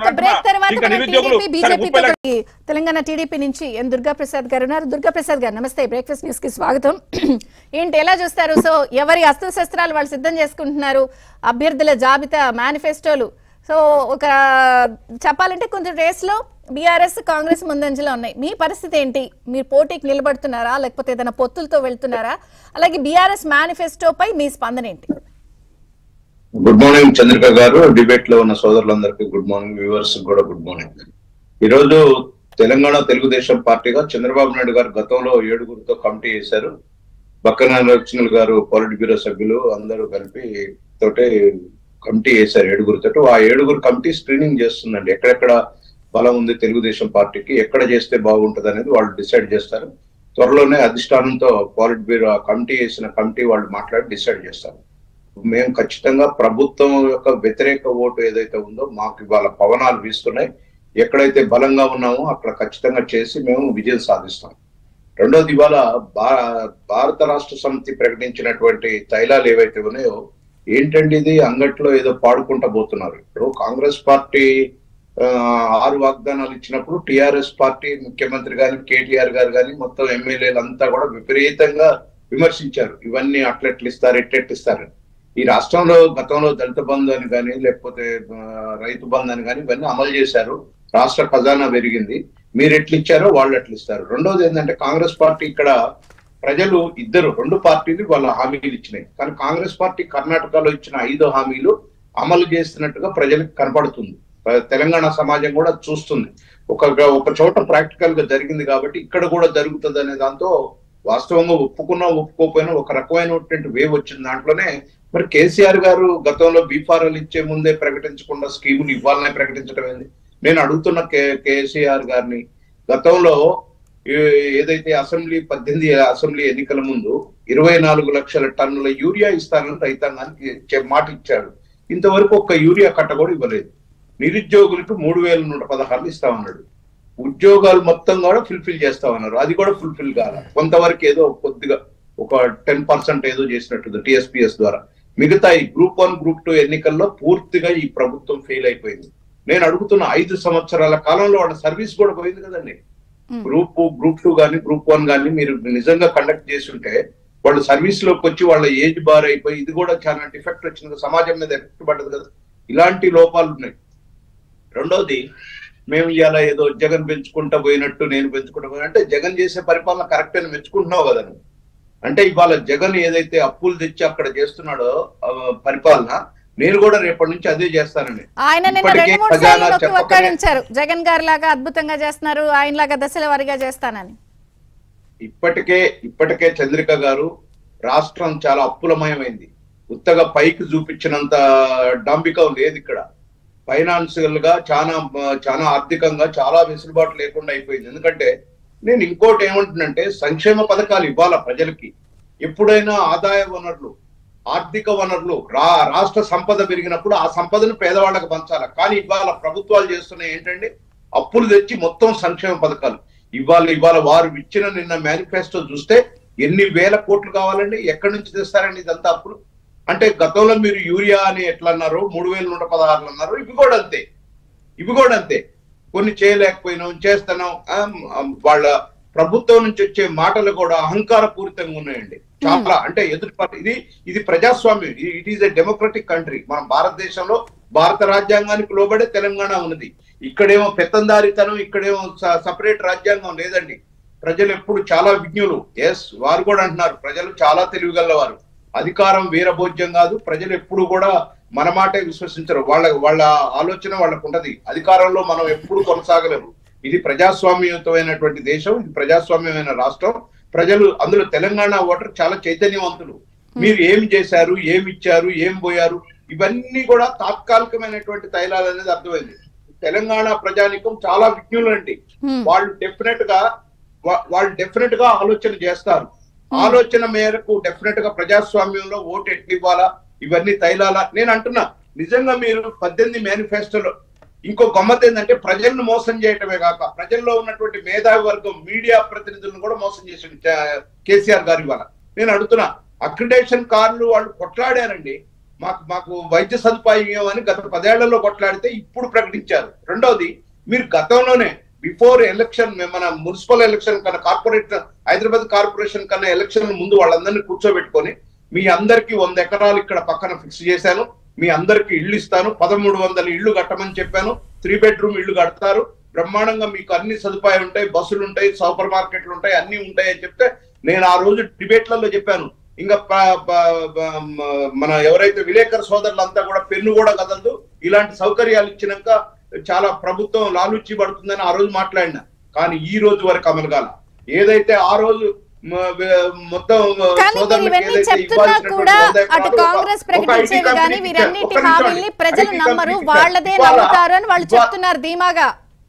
తెలంగాణ టీడీపీ నుంచి ఎన్ దుర్గాప్రసాద్ గారు ఉన్నారు. దుర్గాప్రసాద్ గారు నమస్తే, బ్రేక్ఫాస్ట్ న్యూస్ కి స్వాగతం. ఏంటి ఎలా చూస్తారు? సో ఎవరి అస్త్రశస్త్రాలు వాళ్ళు సిద్ధం చేసుకుంటున్నారు, అభ్యర్థుల జాబితా మేనిఫెస్టోలు సో ఒక చెప్పాలంటే కొంచెం రేస్ లో బీఆర్ఎస్ కాంగ్రెస్ ముందంజలో ఉన్నాయి. మీ పరిస్థితి ఏంటి? మీరు పోటీకి నిలబడుతున్నారా, లేకపోతే ఏదైనా పొత్తులతో వెళ్తున్నారా? అలాగే బీఆర్ఎస్ మేనిఫెస్టోపై మీ స్పందన ఏంటి? గుడ్ మార్నింగ్ చంద్రిక గారు, డిబేట్ లో ఉన్న సోదరులందరికీ గుడ్ మార్నింగ్, వ్యూవర్స్ కూడా గుడ్ మార్నింగ్. ఈరోజు తెలంగాణ తెలుగుదేశం పార్టీగా చంద్రబాబు నాయుడు గారు గతంలో 7గురితో కమిటీ చేశారు. బక్కన లక్ష్మణ్ గారు పాలిట్ బ్యూరో సభ్యులు అందరూ కలిపి తోటి కమిటీ చేశారు 7గురితో. ఆ 7గురు కమిటీ స్క్రీనింగ్ చేస్తుందండి. ఎక్కడెక్కడ బలం ఉంది తెలుగుదేశం పార్టీకి, ఎక్కడ చేస్తే బాగుంటుంది అనేది వాళ్ళు డిసైడ్ చేస్తారు. త్వరలోనే అధిష్టానంతో పాలిట్ బ్యూరో కమిటీ చేసిన కమిటీ వాళ్ళు మాట్లాడి డిసైడ్ చేస్తారు. మేము ఖచ్చితంగా ప్రభుత్వం యొక్క వ్యతిరేక ఓటు ఏదైతే ఉందో మాకు ఇవాళ పవనాలు వీస్తున్నాయి. ఎక్కడైతే బలంగా ఉన్నామో అక్కడ ఖచ్చితంగా చేసి మేము విజయం సాధిస్తాం. రెండోది, ఇవాళ భారత రాష్ట్ర సమితి ప్రకటించినటువంటి తైలాలు ఏవైతే ఉన్నాయో ఏంటండి, ఇది అంగట్లో ఏదో పాడుకుంటా పోతున్నారు. ఇప్పుడు కాంగ్రెస్ పార్టీ 6 వాగ్దానాలు ఇచ్చినప్పుడు టిఆర్ఎస్ పార్టీ ముఖ్యమంత్రి గాని కేటీఆర్ గారు కానీ మొత్తం ఎమ్మెల్యేలు అంతా కూడా విపరీతంగా విమర్శించారు. ఇవన్నీ అట్లెట్లు ఇస్తారు, ఎట్లెట్లు ఇస్తారని. ఈ రాష్ట్రంలో గతంలో దళిత బంధు అని కానీ లేకపోతే రైతు బంధు అని కానీ ఇవన్నీ అమలు చేశారు. రాష్ట్ర ఖజానా పెరిగింది. మీరు ఎట్లు ఇచ్చారో వాళ్ళు ఎట్లు ఇస్తారు. రెండోది ఏంటంటే కాంగ్రెస్ పార్టీ ఇక్కడ ప్రజలు 2 పార్టీలు వాళ్ళ హామీలు ఇచ్చినాయి. కానీ కాంగ్రెస్ పార్టీ కర్ణాటకలో ఇచ్చిన 5 హామీలు అమలు చేస్తున్నట్టుగా ప్రజలకు కనపడుతుంది. తెలంగాణ సమాజం కూడా చూస్తుంది. ఒక చోట ప్రాక్టికల్ గా జరిగింది కాబట్టి ఇక్కడ కూడా జరుగుతుంది అనే దాంతో వాస్తవంగా ఒప్పుకున్నా ఒప్పుకోకపోయినా ఒక రకమైనటువంటి వేవ్ వచ్చింది. దాంట్లోనే మరి కేసీఆర్ గారు గతంలో బీఫారాలు ఇచ్చే ముందే ప్రకటించకుండా స్కీములు ఇవ్వాలనే ప్రకటించడం ఏంది? నేను అడుగుతున్న కేసీఆర్ గారిని, గతంలో ఏదైతే 18 అసెంబ్లీ ఎన్నికల ముందు 24 లక్షల టన్నుల యూరియా ఇస్తానని రైతాంగానికి మాట ఇచ్చాడు. ఇంతవరకు ఒక్క యూరియా కట్ట కూడా ఇవ్వలేదు. నిరుద్యోగులకు 3,116 ఇస్తామన్నాడు. ఉద్యోగాలు మొత్తం కూడా ఫుల్ఫిల్ చేస్తామన్నారు. అది కూడా ఫుల్ఫిల్ కాల. కొంతవరకు ఏదో కొద్దిగా ఒక 10% ఏదో చేసినట్టుంది టిఎస్పిఎస్ ద్వారా. మిగతా ఈ గ్రూప్ 1 గ్రూప్ 2 ఎన్నికల్లో పూర్తిగా ఈ ప్రభుత్వం ఫెయిల్ అయిపోయింది. నేను అడుగుతున్న 5 సంవత్సరాల కాలంలో వాళ్ళ సర్వీస్ కూడా పోయింది కదండి. గ్రూప్ 2 కానీ గ్రూప్ 1 కానీ మీరు నిజంగా కండక్ట్ చేసి ఉంటే వాళ్ళు సర్వీస్ లోకి వచ్చి వాళ్ళ ఏజ్ బార్ అయిపోయి ఇది కూడా చాలా డిఫెక్ట్ వచ్చింది, సమాజం మీద ఎఫెక్ట్ పడ్డది కదా. ఇలాంటి లోపాలు ఉన్నాయి. రెండోది, మేము ఇవాళ ఏదో జగన్ పెంచుకుంటా పోయినట్టు నేను పెంచుకుంటా పోయినా అంటే జగన్ చేసే పరిపాలన కరెక్ట్ అని మెచ్చుకుంటున్నావు కదా నువ్వు. అంటే ఇవాళ జగన్ ఏదైతే అప్పులు తెచ్చి అక్కడ చేస్తున్నాడో పరిపాలన, నేను కూడా రేపటి నుంచి అదే చేస్తానండి. ఆయన జగన్ గారి లాగా అద్భుతంగా చేస్తున్నారు, ఆయన లాగా దశల వారీగా చేస్తానని. ఇప్పటికే చంద్రిక గారు, రాష్ట్రం చాలా అప్పులమయమైంది. ఉత్తగా పైకి చూపించినంత డాంబికం లేదు ఇక్కడ. ఫైనాన్షియల్ గా చాలా ఆర్థికంగా చాలా వెసులుబాటు లేకుండా అయిపోయింది. ఎందుకంటే నేను ఇంకోటి ఏమంటున్నంటే సంక్షేమ పథకాలు ఇవ్వాల ప్రజలకి. ఎప్పుడైనా ఆదాయ వనరులు, ఆర్థిక వనరులు, రాష్ట్ర సంపద పెరిగినప్పుడు ఆ సంపదను పేదవాళ్ళకు పంచాలి. కానీ ఇవాళ ప్రభుత్వాలు చేస్తున్నాయి ఏంటంటే అప్పులు తెచ్చి మొత్తం సంక్షేమ పథకాలు. ఇవాళ వారు ఇచ్చిన నిన్న మేనిఫెస్టో చూస్తే ఎన్ని వేల కోట్లు కావాలండి, ఎక్కడి నుంచి తెస్తారండి ఇదంతా అప్పులు? అంటే గతంలో మీరు యూరియా అని ఎట్లా అన్నారు, 3,116 అన్నారు. ఇవి కూడా అంతే. కొన్ని చేయలేకపోయినాం, చేస్తున్నాం. వాళ్ళ ప్రభుత్వం నుంచి వచ్చే మాటలు కూడా అహంకార పూరితంగా ఉన్నాయండి చాలా. అంటే ఇది ప్రజాస్వామ్యం, it is a democratic country. మన భారతదేశంలో భారత రాజ్యాంగానికి లోబడే తెలంగాణ ఉన్నది. ఇక్కడేమో పెత్తందారితనం, ఇక్కడేమో సపరేట్ రాజ్యాంగం లేదండి. ప్రజలు ఎప్పుడు చాలా విజ్ఞులు. వారు కూడా అంటున్నారు ప్రజలు చాలా తెలివిగలవారు. అధికారం వీరభోజ్యం కాదు. ప్రజలు ఎప్పుడు కూడా మన మాటే విశ్వసించరు. వాళ్ళ ఆలోచన వాళ్ళకు ఉంటది. అధికారంలో మనం ఎప్పుడు కొనసాగలేము. ఇది ప్రజాస్వామ్యయుతమైనటువంటి దేశం, ఇది ప్రజాస్వామ్యమైన రాష్ట్రం. ప్రజలు, అందులో తెలంగాణ ఓటర్ చాలా చైతన్యవంతులు. మీరు ఏమి చేశారు, ఏమి ఇచ్చారు, ఏం పోయారు, ఇవన్నీ కూడా తాత్కాలికమైనటువంటి తైలాలు అనేది అర్థమైంది. తెలంగాణ ప్రజానికం చాలా విజ్ఞులు అండి. వాళ్ళు డెఫినెట్ గా ఆలోచన చేస్తారు. ఆలోచన మేరకు డెఫినెట్ గా ప్రజాస్వామ్యంలో ఓటు ఎట్లు ఇవ్వాలా, ఇవన్నీ తైలాలా. నేను అంటున్నా, నిజంగా మీరు 18 మేనిఫెస్టోలో ఇంకో గమ్మత్ ఏంటంటే ప్రజలను మోసం చేయటమే కాక ప్రజల్లో ఉన్నటువంటి మేధావి వర్గం, మీడియా ప్రతినిధులను కూడా మోసం చేసింది కేసీఆర్ గారు. ఇవాళ నేను అడుగుతున్నా, అక్రిడేషన్ కార్డులు వాళ్ళు కొట్లాడారండి. మాకు వైద్య సదుపాయం ఇవ్వమని గత 10 ఏళ్లలో కొట్లాడితే ఇప్పుడు ప్రకటించారు. రెండోది, మీరు గతంలోనే బిఫోర్ ఎలక్షన్, మన మున్సిపల్ ఎలక్షన్ కన్నా హైదరాబాద్ కార్పొరేషన్ కన్నా ఎలక్షన్ ముందు వాళ్ళందరినీ కూర్చోబెట్టుకొని మీ అందరికి 100 ఎకరాలు ఇక్కడ పక్కన ఫిక్స్ చేశాను, మీ అందరికి ఇళ్ళు ఇస్తాను, 1300 ఇళ్ళు కట్టమని చెప్పాను, 3 బెడ్రూమ్ ఇళ్ళు కడతారు, బ్రహ్మాండంగా మీకు అన్ని సదుపాయాలు ఉంటాయి, బస్సులు ఉంటాయి, సూపర్ మార్కెట్లు ఉంటాయి, అన్ని ఉంటాయి అని చెప్తే నేను ఆ రోజు డిబేట్లలో చెప్పాను. ఇంకా మన ఎవరైతే విలేకరు సోదరులంతా కూడా పెన్ను కూడా కదలదు, ఇలాంటి సౌకర్యాలు ఇచ్చినాక చాలా ప్రభుత్వం లాలూచి పడుతుందని ఆ రోజు మాట్లాడినా. కానీ ఈ రోజు వరకు అమలు కాల. ఏదైతే ఆ రోజు మొత్తం ప్రజలు వాళ్ళదే నమ్ముతారు అని వాళ్ళు చెప్తున్నారు ధీమాగా.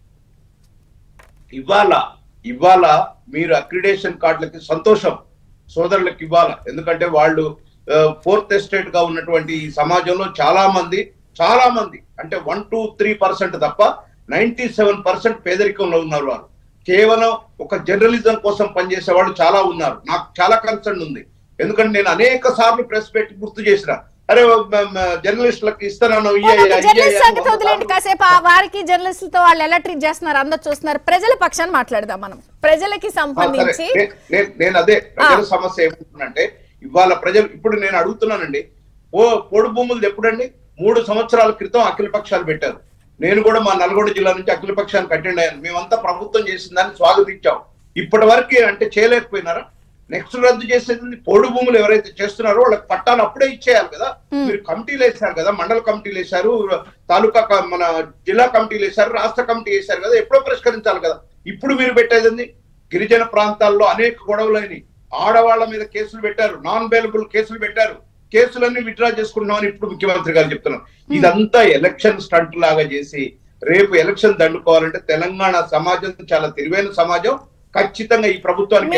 ఇవాళ మీరు అక్రిడేషన్ కార్డులకి సంతోషం సోదరులకు ఇవ్వాలా. ఎందుకంటే వాళ్ళు 4th ఎస్టేట్ గా ఉన్నటువంటి ఈ సమాజంలో చాలా మంది అంటే 1-3% తప్ప 97% పేదరికంలో ఉన్నారు. వారు కేవలం ఒక జర్నలిజం కోసం పనిచేసే వాళ్ళు చాలా ఉన్నారు. నాకు చాలా కన్సర్న్ ఉంది. ఎందుకంటే నేను అనేక సార్లు ప్రెస్ పెట్టి గుర్తు చేసిన, అరే జర్నలిస్టులకు ఇస్తున్నాను. కాసేపు వారికి జర్నలిస్టులతో వాళ్ళు ఎలా ట్రీట్ చేస్తున్నారు అందరూ చూస్తున్నారు. ప్రజల పక్షాన్ని మాట్లాడదాం మనం. ప్రజలకి సంబంధించి నేను అదే ప్రజల సమస్య ఏమంటున్నానంటే, ఇవాళ ప్రజలు ఇప్పుడు నేను అడుగుతున్నానండి, పోడు భూములు ఎప్పుడండి 3 సంవత్సరాల క్రితం అఖిల పక్షాలు పెట్టారు. నేను కూడా మా నల్గొండ జిల్లా నుంచి అఖిల పక్షానికి అటెండ్ అయ్యాను. మేమంతా ప్రభుత్వం చేసిన దాన్ని స్వాగతించాం. ఇప్పటి వరకు అంటే చేయలేకపోయినారా? నెక్స్ట్ రద్దు చేసేది పోడు భూములు ఎవరైతే చేస్తున్నారో వాళ్ళకి పట్టాలు అప్పుడే ఇచ్చేయాలి కదా. మీరు కమిటీలు వేశారు కదా, మండల కమిటీలు వేశారు, తాలూకా మన జిల్లా కమిటీలు వేశారు, రాష్ట్ర కమిటీ వేశారు కదా, ఎప్పుడో పరిష్కరించాలి కదా. ఇప్పుడు మీరు పెట్టేది గిరిజన ప్రాంతాల్లో అనేక గొడవలని, ఆడవాళ్ల మీద కేసులు పెట్టారు, నాన్ బెయిలబుల్ కేసులు పెట్టారు, కేసులన్నీ విత్డ్రా చేసుకుంటున్నామని ఇప్పుడు ముఖ్యమంత్రి గారు చెప్తున్నారు. ఇదంతా ఎలక్షన్ స్టంట్ లాగా చేసి రేపు ఎలక్షన్ దండుకోవాలంటే తెలంగాణ సమాజం చాలా తెలివైన సమాజం. ఖచ్చితంగా ఈ ప్రభుత్వానికి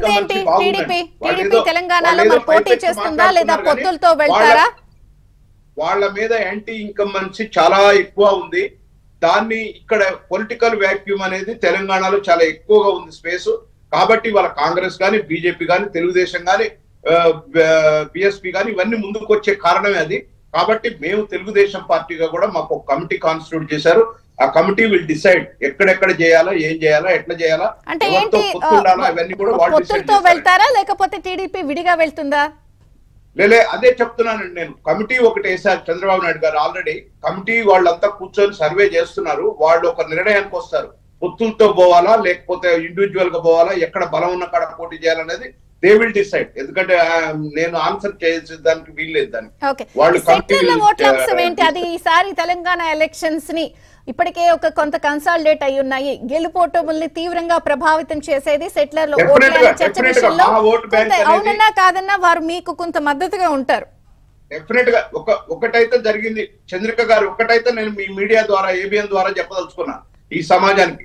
వాళ్ళ మీద యాంటీ ఇన్కంబెన్సీ చాలా ఎక్కువ ఉంది. దాన్ని ఇక్కడ పొలిటికల్ వ్యాక్యూమ్ అనేది తెలంగాణలో చాలా ఎక్కువగా ఉంది స్పేస్. కాబట్టి వాళ్ళ కాంగ్రెస్ కానీ, బీజేపీ కానీ, తెలుగుదేశం కానీ, బిఎస్పీ కానీ ఇవన్నీ ముందుకు వచ్చే కారణమే అది. కాబట్టి మేము తెలుగుదేశం పార్టీగా కూడా మాకు ఒక కమిటీ కాన్స్టిట్యూట్ చేశారు. ఆ కమిటీ విల్ డిసైడ్ ఎక్కడెక్కడ చేయాలా, ఏం చేయాలా, ఎట్లా చేయాలా, అవన్నీ కూడా వాళ్ళు వెళ్తారా లేకపోతే టీడీపీ విడిగా వెళ్తుందా? లేలే అదే చెప్తున్నానండి నేను. కమిటీ ఒకటి వేశారు చంద్రబాబు నాయుడు గారు. ఆల్రెడీ కమిటీ వాళ్ళంతా కూర్చొని సర్వే చేస్తున్నారు. వాళ్ళు ఒక నిర్ణయానికి వస్తారు, పొత్తులతో పోవాలా లేకపోతే ఇండివిజువల్ గా పోవాలా, ఎక్కడ బలం ఉన్న కాడ పోటీ చేయాలనేది దే విల్ డిసైడ్. ఎందుకంటే నేను ఆన్సర్ చేసే దానికి వీల్లేదు దానికి. వాళ్ళు అది ఈసారి తెలంగాణ ఎలక్షన్స్ ని ఇప్పటికే కొంత కన్సాలిడేట్ అయి ఉన్నాయి. గెలుపోటముల్ని తీవ్రంగా ప్రభావితం చేసేది సెటిలర్ల ఓట్ల చర్చ విషయంలో అవునన్నా కాదన్నా వారు మీకు కొంత మద్దతుగా ఉంటారు. డెఫినెట్ గా ఒకటైతే జరిగింది చంద్రిక గారు, ఒకటైతే నేను మీ మీడియా ద్వారా ఏబిఎన్ ద్వారా చెప్పదలుచుకున్నా ఈ సమాజానికి.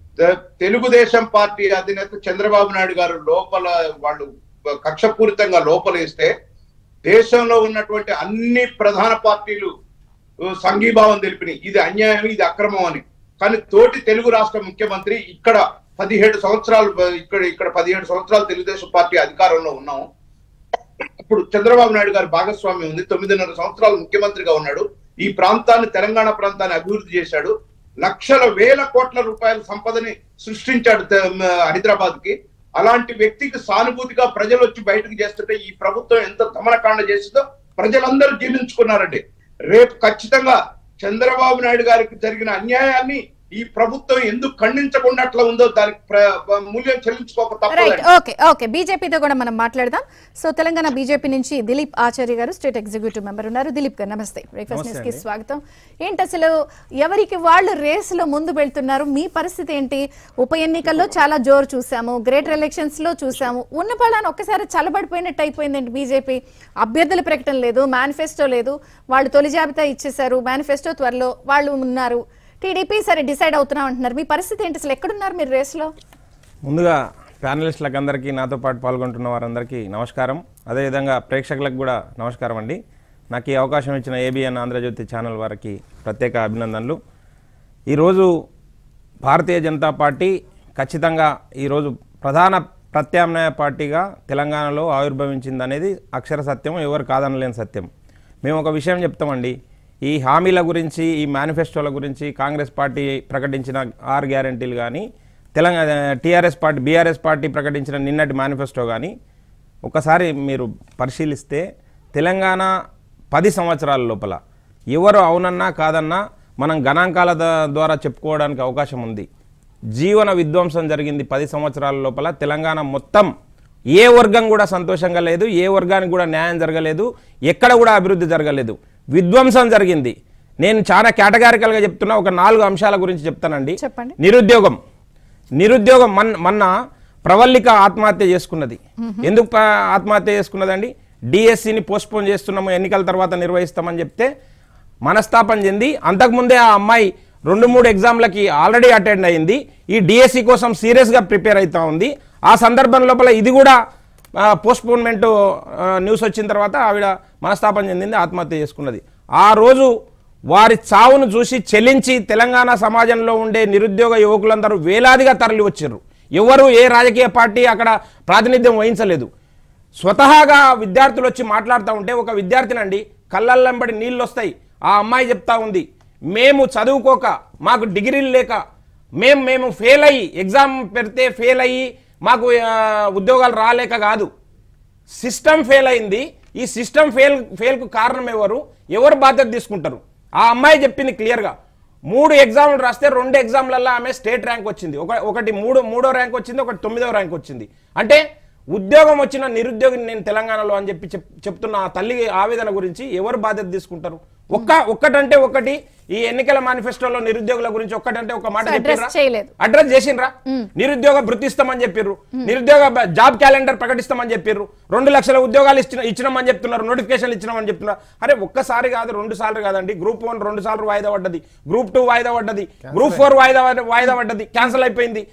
తెలుగుదేశం పార్టీ అధినేత చంద్రబాబు నాయుడు గారు లోపల వాళ్ళు కక్షపూరితంగా లోపలేస్తే దేశంలో ఉన్నటువంటి అన్ని ప్రధాన పార్టీలు సంఘీభావం తెలిపినాయి, ఇది అన్యాయం, ఇది అక్రమం అని. కానీ తోటి తెలుగు రాష్ట్ర ముఖ్యమంత్రి ఇక్కడ 17 సంవత్సరాలు ఇక్కడ 17 సంవత్సరాలు తెలుగుదేశం పార్టీ అధికారంలో ఉన్నాము. ఇప్పుడు చంద్రబాబు నాయుడు గారి భాగస్వామ్యం ఉంది. 9.5 సంవత్సరాలు ముఖ్యమంత్రిగా ఉన్నాడు. ఈ ప్రాంతాన్ని, తెలంగాణ ప్రాంతాన్ని అభివృద్ధి చేశాడు. లక్షల వేల కోట్ల రూపాయల సంపదని సృష్టించాడు హైదరాబాద్ కి. అలాంటి వ్యక్తికి సానుభూతిగా ప్రజలు వచ్చి బయటకు చేస్తుంటే ఈ ప్రభుత్వం ఎంత దమనకాండ చేసిందో ప్రజలందరూ జీర్ణించుకున్నారండి. రేపు ఖచ్చితంగా చంద్రబాబు నాయుడు గారికి జరిగిన అన్యాయాన్ని ఈ ప్రభుత్వం ఎందుకు ఖండించకుండా అట్లా ఉందో దానికి మూల్యం చెల్లించుకోక తప్పదు. బీజేపీతో కూడా మనం మాట్లాడదాం. సో తెలంగాణ బీజేపీ నుంచి దిలీప్ ఆచార్య గారు స్టేట్ ఎగ్జిక్యూటివ్ మెంబర్ ఉన్నారు. దిలీప్ గారు నమస్తే, బ్రేక్ఫాస్ట్ న్యూస్ కి స్వాగతం. ఏంటి అసలు ఎవరికి వాళ్ళు రేసులో ముందు వెళ్తున్నారు, మీ పరిస్థితి ఏంటి? ఉప ఎన్నికల్లో చాలా జోరు చూసాము, గ్రేటర్ ఎలక్షన్స్ లో చూసాము. ఉన్న పళ్ళని ఒక్కసారి చల్లబడిపోయినట్టు అయిపోయిందండి బీజేపీ. అభ్యర్థుల ప్రకటన లేదు, మేనిఫెస్టో లేదు, వాళ్ళు తొలి జాబితా ఇచ్చేశారు, మేనిఫెస్టో త్వరలో వాళ్ళు ఉన్నారు. టీడీపీ సరే డిసైడ్ అవుతున్నాం అంటున్నారు. మీ పరిస్థితి ఏంటి, అసలు ఎక్కడున్నారు మీరు రేసులో? ముందుగా ప్యానలిస్టులకు అందరికీ, నాతో పాటు పాల్గొంటున్న వారందరికీ నమస్కారం. అదేవిధంగా ప్రేక్షకులకు కూడా నమస్కారం అండి. నాకు ఈ అవకాశం ఇచ్చిన ఏబిఎన్ ఆంధ్రజ్యోతి ఛానల్ వారికి ప్రత్యేక అభినందనలు. ఈరోజు భారతీయ జనతా పార్టీ ఖచ్చితంగా ఈరోజు ప్రధాన ప్రత్యామ్నాయ పార్టీగా తెలంగాణలో ఆవిర్భవించింది అనేది అక్షర సత్యం, ఎవరు కాదనలేని సత్యం. మేము ఒక విషయం చెప్తామండి, ఈ హామీల గురించి, ఈ మేనిఫెస్టోల గురించి కాంగ్రెస్ పార్టీ ప్రకటించిన 6 గ్యారంటీలు కానీ, తెలంగాణ బీఆర్ఎస్ పార్టీ ప్రకటించిన నిన్నటి మేనిఫెస్టో కానీ ఒకసారి మీరు పరిశీలిస్తే తెలంగాణ 10 సంవత్సరాల లోపల ఎవరు అవునన్నా కాదన్నా మనం గణాంకాల ద్వారా చెప్పుకోవడానికి అవకాశం ఉంది. జీవన విధ్వంసం జరిగింది 10 సంవత్సరాల లోపల. తెలంగాణ మొత్తం ఏ వర్గం కూడా సంతోషంగా లేదు, ఏ వర్గానికి కూడా న్యాయం జరగలేదు, ఎక్కడ కూడా అభివృద్ధి జరగలేదు, విధ్వంసం జరిగింది. నేను చాలా కేటగారికల్గా చెప్తున్నా, ఒక 4 అంశాల గురించి చెప్తానండి. నిరుద్యోగం మొన్న ప్రవల్లిక ఆత్మహత్య చేసుకున్నది. ఎందుకు ఆత్మహత్య చేసుకున్నదండి? డిఎస్సిని పోస్ట్పోన్ చేస్తున్నాము, ఎన్నికల తర్వాత నిర్వహిస్తామని చెప్తే మనస్తాపం చెంది అంతకుముందే ఆ అమ్మాయి 2-3 ఎగ్జామ్లకి ఆల్రెడీ అటెండ్ అయింది. ఈ డిఎస్సి కోసం సీరియస్గా ప్రిపేర్ అవుతా ఉంది. ఆ సందర్భం లోపల ఇది కూడా పోస్ట్పోన్మెంట్ న్యూస్ వచ్చిన తర్వాత ఆవిడ మనస్తాపం చెందింది, ఆత్మహత్య చేసుకున్నది. ఆ రోజు వారి చావును చూసి చెల్లించి తెలంగాణ సమాజంలో ఉండే నిరుద్యోగ యువకులందరూ వేలాదిగా తరలి వచ్చారు. ఎవరు ఏ రాజకీయ పార్టీ అక్కడ ప్రాతినిధ్యం వహించలేదు. స్వతహాగా విద్యార్థులు వచ్చి మాట్లాడుతూ ఉంటే ఒక విద్యార్థినండి కళ్ళల్లంబడి నీళ్ళు వస్తాయి. ఆ అమ్మాయి చెప్తా ఉంది, మేము చదువుకోక, మాకు డిగ్రీలు లేక, మేము ఫెయిల్ అయ్యి, ఎగ్జామ్ పెడితే ఫెయిల్ అయ్యి మాకు ఉద్యోగాలు రాలేక కాదు, సిస్టమ్ ఫెయిల్ అయింది. ఈ సిస్టమ్ ఫెయిల్కు కారణం ఎవరు బాధ్యత తీసుకుంటారు? ఆ అమ్మాయి చెప్పింది క్లియర్గా. 3 ఎగ్జామ్లు రాస్తే 2 ఎగ్జామ్లలో ఆమె స్టేట్ ర్యాంక్ వచ్చింది. ఒకటి మూడో ర్యాంక్ వచ్చింది, ఒకటి 9వ ర్యాంక్ వచ్చింది. అంటే ఉద్యోగం వచ్చిన నిరుద్యోగిని నేను తెలంగాణలో అని చెప్పి చెప్తున్న ఆ తల్లి ఆవేదన గురించి ఎవరు బాధ్యత తీసుకుంటారు? ఒక్కటంటే ఒకటి ఈ ఎన్నికల మేనిఫెస్టోలో నిరుద్యోగుల గురించి ఒక్కటంటే ఒక మాట అడ్రస్ చేసిండ్రా? నిరుద్యోగ భృతి ఇస్తామని చెప్పారు, నిరుద్యోగ జాబ్ క్యాలెండర్ ప్రకటిస్తామని చెప్పారు, 2 లక్షల ఉద్యోగాలు ఇచ్చినామని చెప్తున్నారు, నోటిఫికేషన్లు ఇచ్చినామని చెప్తున్నారు. అరే ఒక్కసారి కాదు, 2 సార్లు కాదండి. గ్రూప్ 1 2 సార్లు వాయిదా పడ్డది, గ్రూప్ 2 వాయిదా పడ్డది, గ్రూప్ 4 వాయిదా పడ్డది, క్యాన్సిల్ అయిపోయింది.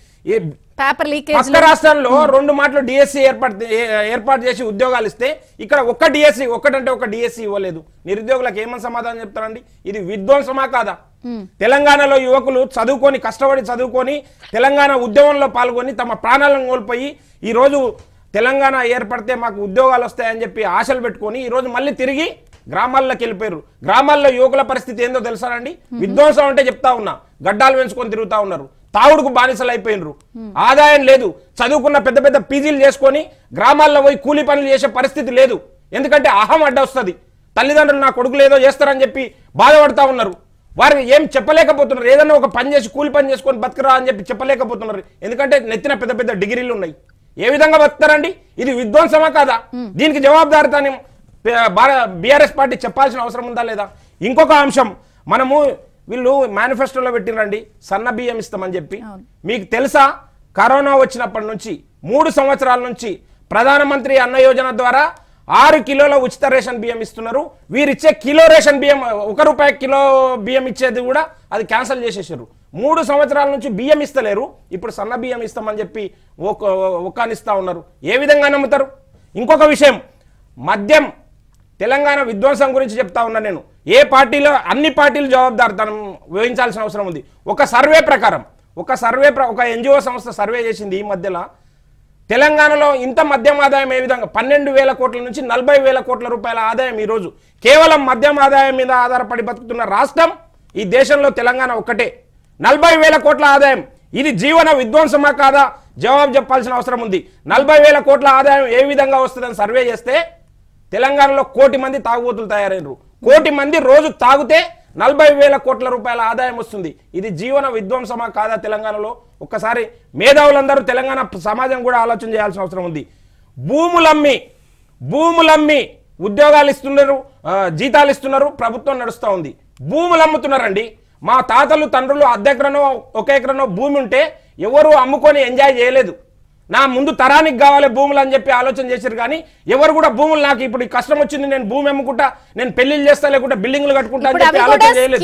పక్క రాష్ట్రాల్లో 2 మాటలు డిఎస్సి ఏర్పాటు చేసి ఉద్యోగాలు ఇస్తే ఇక్కడ ఒక్కటంటే ఒక డిఎస్సి ఇవ్వలేదు. నిరుద్యోగులకు ఏమని సమాధానం చెప్తారండి? ఇది విధ్వంసమా కాదా? తెలంగాణలో యువకులు కష్టపడి చదువుకొని తెలంగాణ ఉద్యమంలో పాల్గొని తమ ప్రాణాలను కోల్పోయి ఈ రోజు తెలంగాణ ఏర్పడితే మాకు ఉద్యోగాలు వస్తాయని చెప్పి ఆశలు పెట్టుకొని ఈ రోజు మళ్ళీ తిరిగి గ్రామాల్లోకి వెళ్ళిపోయారు. గ్రామాల్లో యువకుల పరిస్థితి ఏందో తెలుసానండి? విధ్వంసం అంటే చెప్తా ఉన్నా, గడ్డాలు పెంచుకొని తిరుగుతా ఉన్నారు, తావుడుకు బానిసలు అయిపోయినరు, ఆదాయం లేదు, చదువుకున్న పెద్ద పీజీలు చేసుకొని గ్రామాల్లో పోయి కూలీ పనులు చేసే పరిస్థితి లేదు. ఎందుకంటే అహం అడ్డొస్తుంది. తల్లిదండ్రులు నా కొడుకులు ఏదో చేస్తారని చెప్పి బాధపడతా ఉన్నారు. వారు ఏం చెప్పలేకపోతున్నారు. ఏదన్నా ఒక పని చేసి కూలి పని చేసుకొని బతకరా అని చెప్పి చెప్పలేకపోతున్నారు. ఎందుకంటే నెత్తిన పెద్ద డిగ్రీలు ఉన్నాయి. ఏ విధంగా బతుకుతారండి? ఇది విధ్వంసమా కాదా? దీనికి జవాబుదారితనం బీఆర్ఎస్ పార్టీ చెప్పాల్సిన అవసరం ఉందా లేదా? ఇంకొక అంశం, మనము వీళ్ళు మేనిఫెస్టోలో పెట్టినండి సన్న బియ్యం ఇస్తామని చెప్పి. మీకు తెలుసా, కరోనా వచ్చినప్పటి నుంచి 3 సంవత్సరాల నుంచి ప్రధానమంత్రి అన్న యోజన ద్వారా 6 కిలోల ఉచిత రేషన్ బియ్యం ఇస్తున్నారు. వీరిచ్చే కిలో రేషన్ బియ్యం ₹1 కిలో బియ్యం ఇచ్చేది కూడా అది క్యాన్సిల్ చేసేసారు. 3 సంవత్సరాల నుంచి బియ్యం ఇస్తలేరు, ఇప్పుడు సన్న బియ్యం ఇస్తామని చెప్పి ఒక్కానిస్తా ఉన్నారు. ఏ విధంగా నమ్ముతారు? ఇంకొక విషయం, మద్యం తెలంగాణ విధ్వంసం గురించి చెప్తా ఉన్నా నేను. ఏ పార్టీలో అన్ని పార్టీలు జవాబుదారితనం వహించాల్సిన అవసరం ఉంది. ఒక సర్వే ప్రకారం ఒక ఎన్జిఓ సంస్థ సర్వే చేసింది ఈ మధ్యలో. తెలంగాణలో ఇంత మద్యం ఆదాయం ఏ విధంగా 12,000 కోట్ల నుంచి 40,000 కోట్ల రూపాయల ఆదాయం ఈరోజు కేవలం మద్యం ఆదాయం మీద ఆధారపడి బతుకుతున్న రాష్ట్రం ఈ దేశంలో తెలంగాణ ఒక్కటే. 40,000 కోట్ల ఆదాయం. ఇది జీవన విధ్వంసమా కాదా? జవాబు చెప్పాల్సిన అవసరం ఉంది. 40,000 కోట్ల ఆదాయం ఏ విధంగా వస్తుందని సర్వే చేస్తే తెలంగాణలో 1 కోటి మంది తాగుబోతులు తయారైనరు. 1 కోటి మంది రోజు తాగితే 40,000 కోట్ల రూపాయల ఆదాయం వస్తుంది. ఇది జీవన విధ్వంసమా కాదా తెలంగాణలో? ఒక్కసారి మేధావులందరూ తెలంగాణ సమాజం కూడా ఆలోచన చేయాల్సిన అవసరం ఉంది. భూములమ్మి ఉద్యోగాలు ఇస్తున్నారు, జీతాలు ఇస్తున్నారు, ప్రభుత్వం నడుస్తూ ఉంది. భూములు అమ్ముతున్నారండి. మా తాతలు తండ్రులు అద్దెకరనో 1 ఎకరనో భూమి ఉంటే ఎవరు అమ్ముకొని ఎంజాయ్ చేయలేదు. నా ముందు తరానికి కావాలి భూములు అని చెప్పి ఆలోచన చేశారు. కానీ ఎవరు కూడా భూములు నాకు ఇప్పుడు కష్టం వచ్చింది, నేను భూమి అమ్ముకుంటా, నేను పెళ్లిళ్ళు చేస్తా, లేకుంటే బిల్డింగ్లు కట్టుకుంటా అని చెప్పి ఆలోచన చేయలేదు.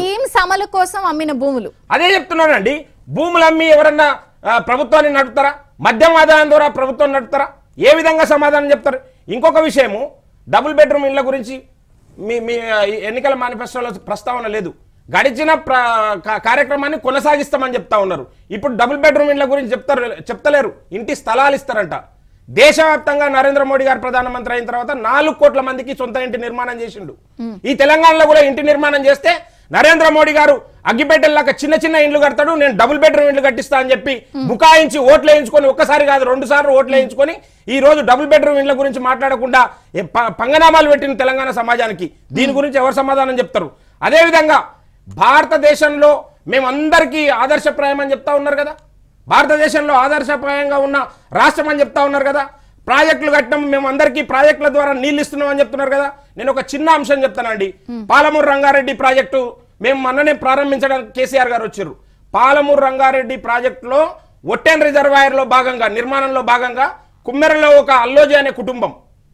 అదే చెప్తున్నానండి. భూములు అమ్మి ఎవరన్నా ప్రభుత్వాన్ని నడుపుతారా? మద్యం ఆదాయం ద్వారా ప్రభుత్వం నడుపుతారా? ఏ విధంగా సమాధానం చెప్తారు? ఇంకొక విషయము, డబుల్ బెడ్రూమ్ ఇళ్ల గురించి మీ ఎన్నికల మేనిఫెస్టోలో ప్రస్తావన లేదు. గడిచిన కార్యక్రమాన్ని కొనసాగిస్తామని చెప్తా ఉన్నారు. ఇప్పుడు డబుల్ బెడ్రూమ్ ఇళ్ల గురించి చెప్తలేరు. ఇంటి స్థలాలు ఇస్తారంట. దేశవ్యాప్తంగా నరేంద్ర మోడీ గారు ప్రధానమంత్రి అయిన తర్వాత 4 కోట్ల మందికి సొంత ఇంటి నిర్మాణం చేసిండు. ఈ తెలంగాణలో కూడా ఇంటి నిర్మాణం చేస్తే నరేంద్ర మోడీ గారు అగ్గిపెట్టెల్లాక చిన్న చిన్న ఇండ్లు కడతాడు, నేను డబుల్ బెడ్రూమ్ ఇండ్లు కట్టిస్తా అని చెప్పి బుకాయించి ఓట్లు వేయించుకొని, ఒక్కసారి కాదు 2 సార్లు ఓట్లు వేయించుకొని ఈ రోజు డబుల్ బెడ్రూమ్ ఇండ్ల గురించి మాట్లాడకుండా పంగనామాలు పెట్టిన తెలంగాణ సమాజానికి దీని గురించి ఎవరు సమాధానం చెప్తారు? అదేవిధంగా భారతదేశంలో మేమందరికీ ఆదర్శప్రాయం అని చెప్తా ఉన్నారు కదా, భారతదేశంలో ఆదర్శప్రాయంగా ఉన్న రాష్ట్రం అని చెప్తా ఉన్నారు కదా, ప్రాజెక్టులు కట్టినాం మేము అందరికీ ప్రాజెక్టుల ద్వారా నీళ్లు ఇస్తున్నాం అని చెప్తున్నారు కదా. నేను ఒక చిన్న అంశం చెప్తానండి. పాలమూరు రంగారెడ్డి ప్రాజెక్టు మేము మొన్ననే ప్రారంభించడానికి కేసీఆర్ గారు వచ్చారు. పాలమూరు రంగారెడ్డి ప్రాజెక్టులో ఒట్టెన్ రిజర్వాయర్లో భాగంగా నిర్మాణంలో భాగంగా కుమ్మెరలో ఒక అల్లోజీ అనే కుటుంబం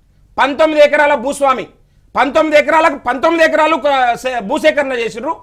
19 ఎకరాల భూస్వామి 19 ఎకరాలకు 19 ఎకరాలు భూసేకరణ చేసిర్రు.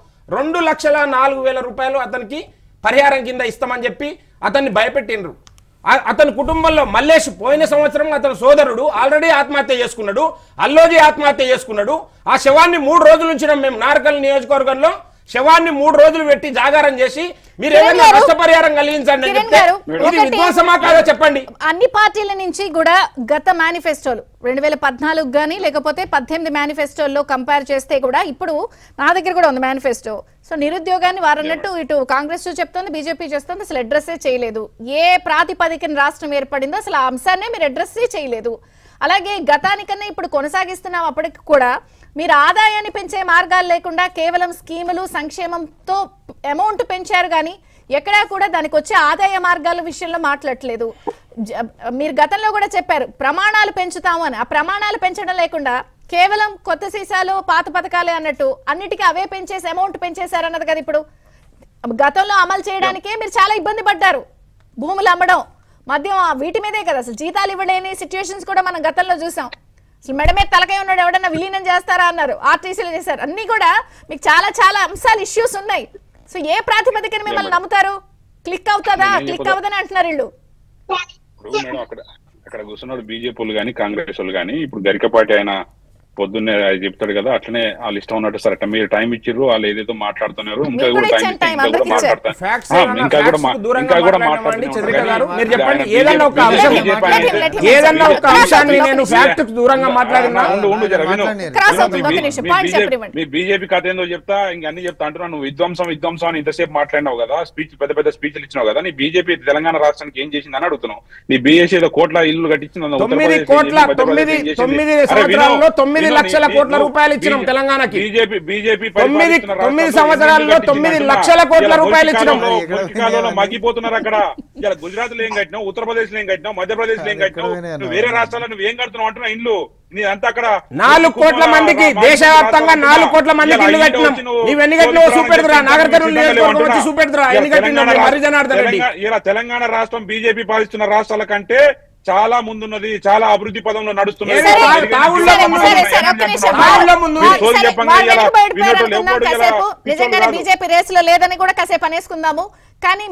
2,04,000 రూపాయలు అతనికి పరిహారం కింద ఇస్తామని చెప్పి అతన్ని భయపెట్టిండ్రు. అతని కుటుంబంలో మల్లేష్ పోయిన సంవత్సరం అతని సోదరుడు ఆల్రెడీ ఆత్మహత్య చేసుకున్నాడు, అల్లోజీ ఆత్మహత్య చేసుకున్నాడు. ఆ శవాన్ని 3 రోజుల నుంచి మేము నార్కల్ నియోజకవర్గంలో శవాన్ని 3 రోజులు పెట్టి జాగారం చేసి మీరు ఏదైనా నష్టపరిహారం కలిగించండి అని చెప్తే ఇది విధ్వంసమా కాదో చెప్పండి. అన్ని పార్టీల నుంచి కూడా గత మేనిఫెస్టోలు 2014 గానీ లేకపోతే 18 మేనిఫెస్టోల్లో కంపేర్ చేస్తే కూడా ఇప్పుడు నా దగ్గర కూడా ఉంది మేనిఫెస్టో. సో నిరుద్యోగాన్ని వారన్నట్టు ఇటు కాంగ్రెస్ చెప్తోంది, బీజేపీ చేస్తోంది, అసలు అడ్రస్సే చేయలేదు. ఏ ప్రాతిపదికన రాష్ట్రం ఏర్పడిందో అసలు ఆ అంశాన్నే మీరు అడ్రస్సే చేయలేదు. అలాగే గతానికన్నా ఇప్పుడు కొనసాగిస్తున్నాం. అప్పటికి కూడా మీరు ఆదాయాన్ని పెంచే మార్గాలు లేకుండా కేవలం స్కీములు సంక్షేమంతో అమౌంట్ పెంచారు కానీ ఎక్కడా కూడా దానికి వచ్చే ఆదాయ మార్గాల విషయంలో మాట్లాడలేదు. మీరు గతంలో కూడా చెప్పారు ప్రమాణాలు పెంచుతాము అని. ఆ ప్రమాణాలు పెంచడం లేకుండా కేవలం కొత్త సీసాలు పాత పథకాలే అన్నట్టు అన్నిటికీ అవే పెంచేసి అమౌంట్ పెంచేశారు అన్నది కదా. ఇప్పుడు గతంలో అమలు చేయడానికే మీరు చాలా ఇబ్బంది పడ్డారు. భూములు అమ్మడం, మద్యం, వీటి మీదే కదా అసలు జీతాలు ఇవ్వలేని సిచ్యువేషన్స్ కూడా మనం గతంలో చూసాం. అసలు మెడ మీద తలకాయ ఉన్నాడు ఎవడన్నా విలీనం చేస్తారా అన్నారు, ఆర్టీసీలు చేశారు. అన్ని కూడా మీకు చాలా చాలా అంశాలు ఇష్యూస్ ఉన్నాయి. సో ఏ ప్రాతిపదికన మిమ్మల్ని నమ్ముతారు? క్లిక్ అవుతుందా? క్లిక్ అవ్వదని అంటున్నారు వీళ్ళు. ఇప్పుడు మేడం అక్కడ కూర్చున్నాడు బీజేపీ కానీ కాంగ్రెస్ వాళ్ళు కానీ ఇప్పుడు గరికపాటి ఆయన పొద్దున్నే చెప్తాడు కదా, అట్లనే వాళ్ళు ఇష్టం ఉన్నట్టు సార్ అట్లా మీరు టైం ఇచ్చిర్రు, వాళ్ళు ఏదేదో మాట్లాడుతున్నారు. ఇంకా కూడా మీ బీజేపీ కథ ఏందో చెప్తా, ఇంక అన్ని చెప్తా అంటున్నాను. నువ్వు విధ్వంసం అని ఇంతసేపు మాట్లాడినావు కదా, పెద్ద పెద్ద స్పీచ్లు ఇచ్చినావు కదా. నీ బీజేపీ తెలంగాణ రాష్ట్రానికి ఏం చేసింది అని అడుగుతున్నావు. నీ బీఎస్సీ ఏదో కోట్ల ఇల్లు కట్టించింది, 9 లక్షల కోట్ల రూపాయలు ఇచ్చినాం తెలంగాణకి. బీజేపీ 9 సంవత్సరాల్లో 9 లక్షల కోట్ల రూపాయలు ఇచ్చినాం. మగ్గిపోతున్నారు అక్కడ. ఇలా గుజరాత్ లో ఏం కట్టినావు, ఉత్తరప్రదేశ్ లో ఏం కట్టినావు, మధ్యప్రదేశ్ లో ఏం కట్టినావు, వేరే రాష్ట్రాల్లో నువ్వు ఏం కడుతున్నావు అంటున్నా ఇండ్లు. నీ అంతా అక్కడ 4 కోట్ల మందికి దేశవ్యాప్తంగా 4 కోట్ల మందికి ఇల్లు కట్టినాం. నీవెన్ని కట్టినావు చూపెడుతురా, నాగర్ కర్నూలు నియోజకవర్గం వచ్చి చూపెడుతురా ఎన్ని కట్టినావు. హరిజనార్దన్ రెడ్డి ఇలా తెలంగాణ రాష్ట్రం బీజేపీ పాలిస్తున్న రాష్ట్రాల కంటే చాలా ముందున్నది, చాలా అభివృద్ధి పదంలో నడుస్తున్నది. నిజంగానే బీజేపీ రేసులో లేదని కూడా కాసేపు అనేసుకుందాము. కానీ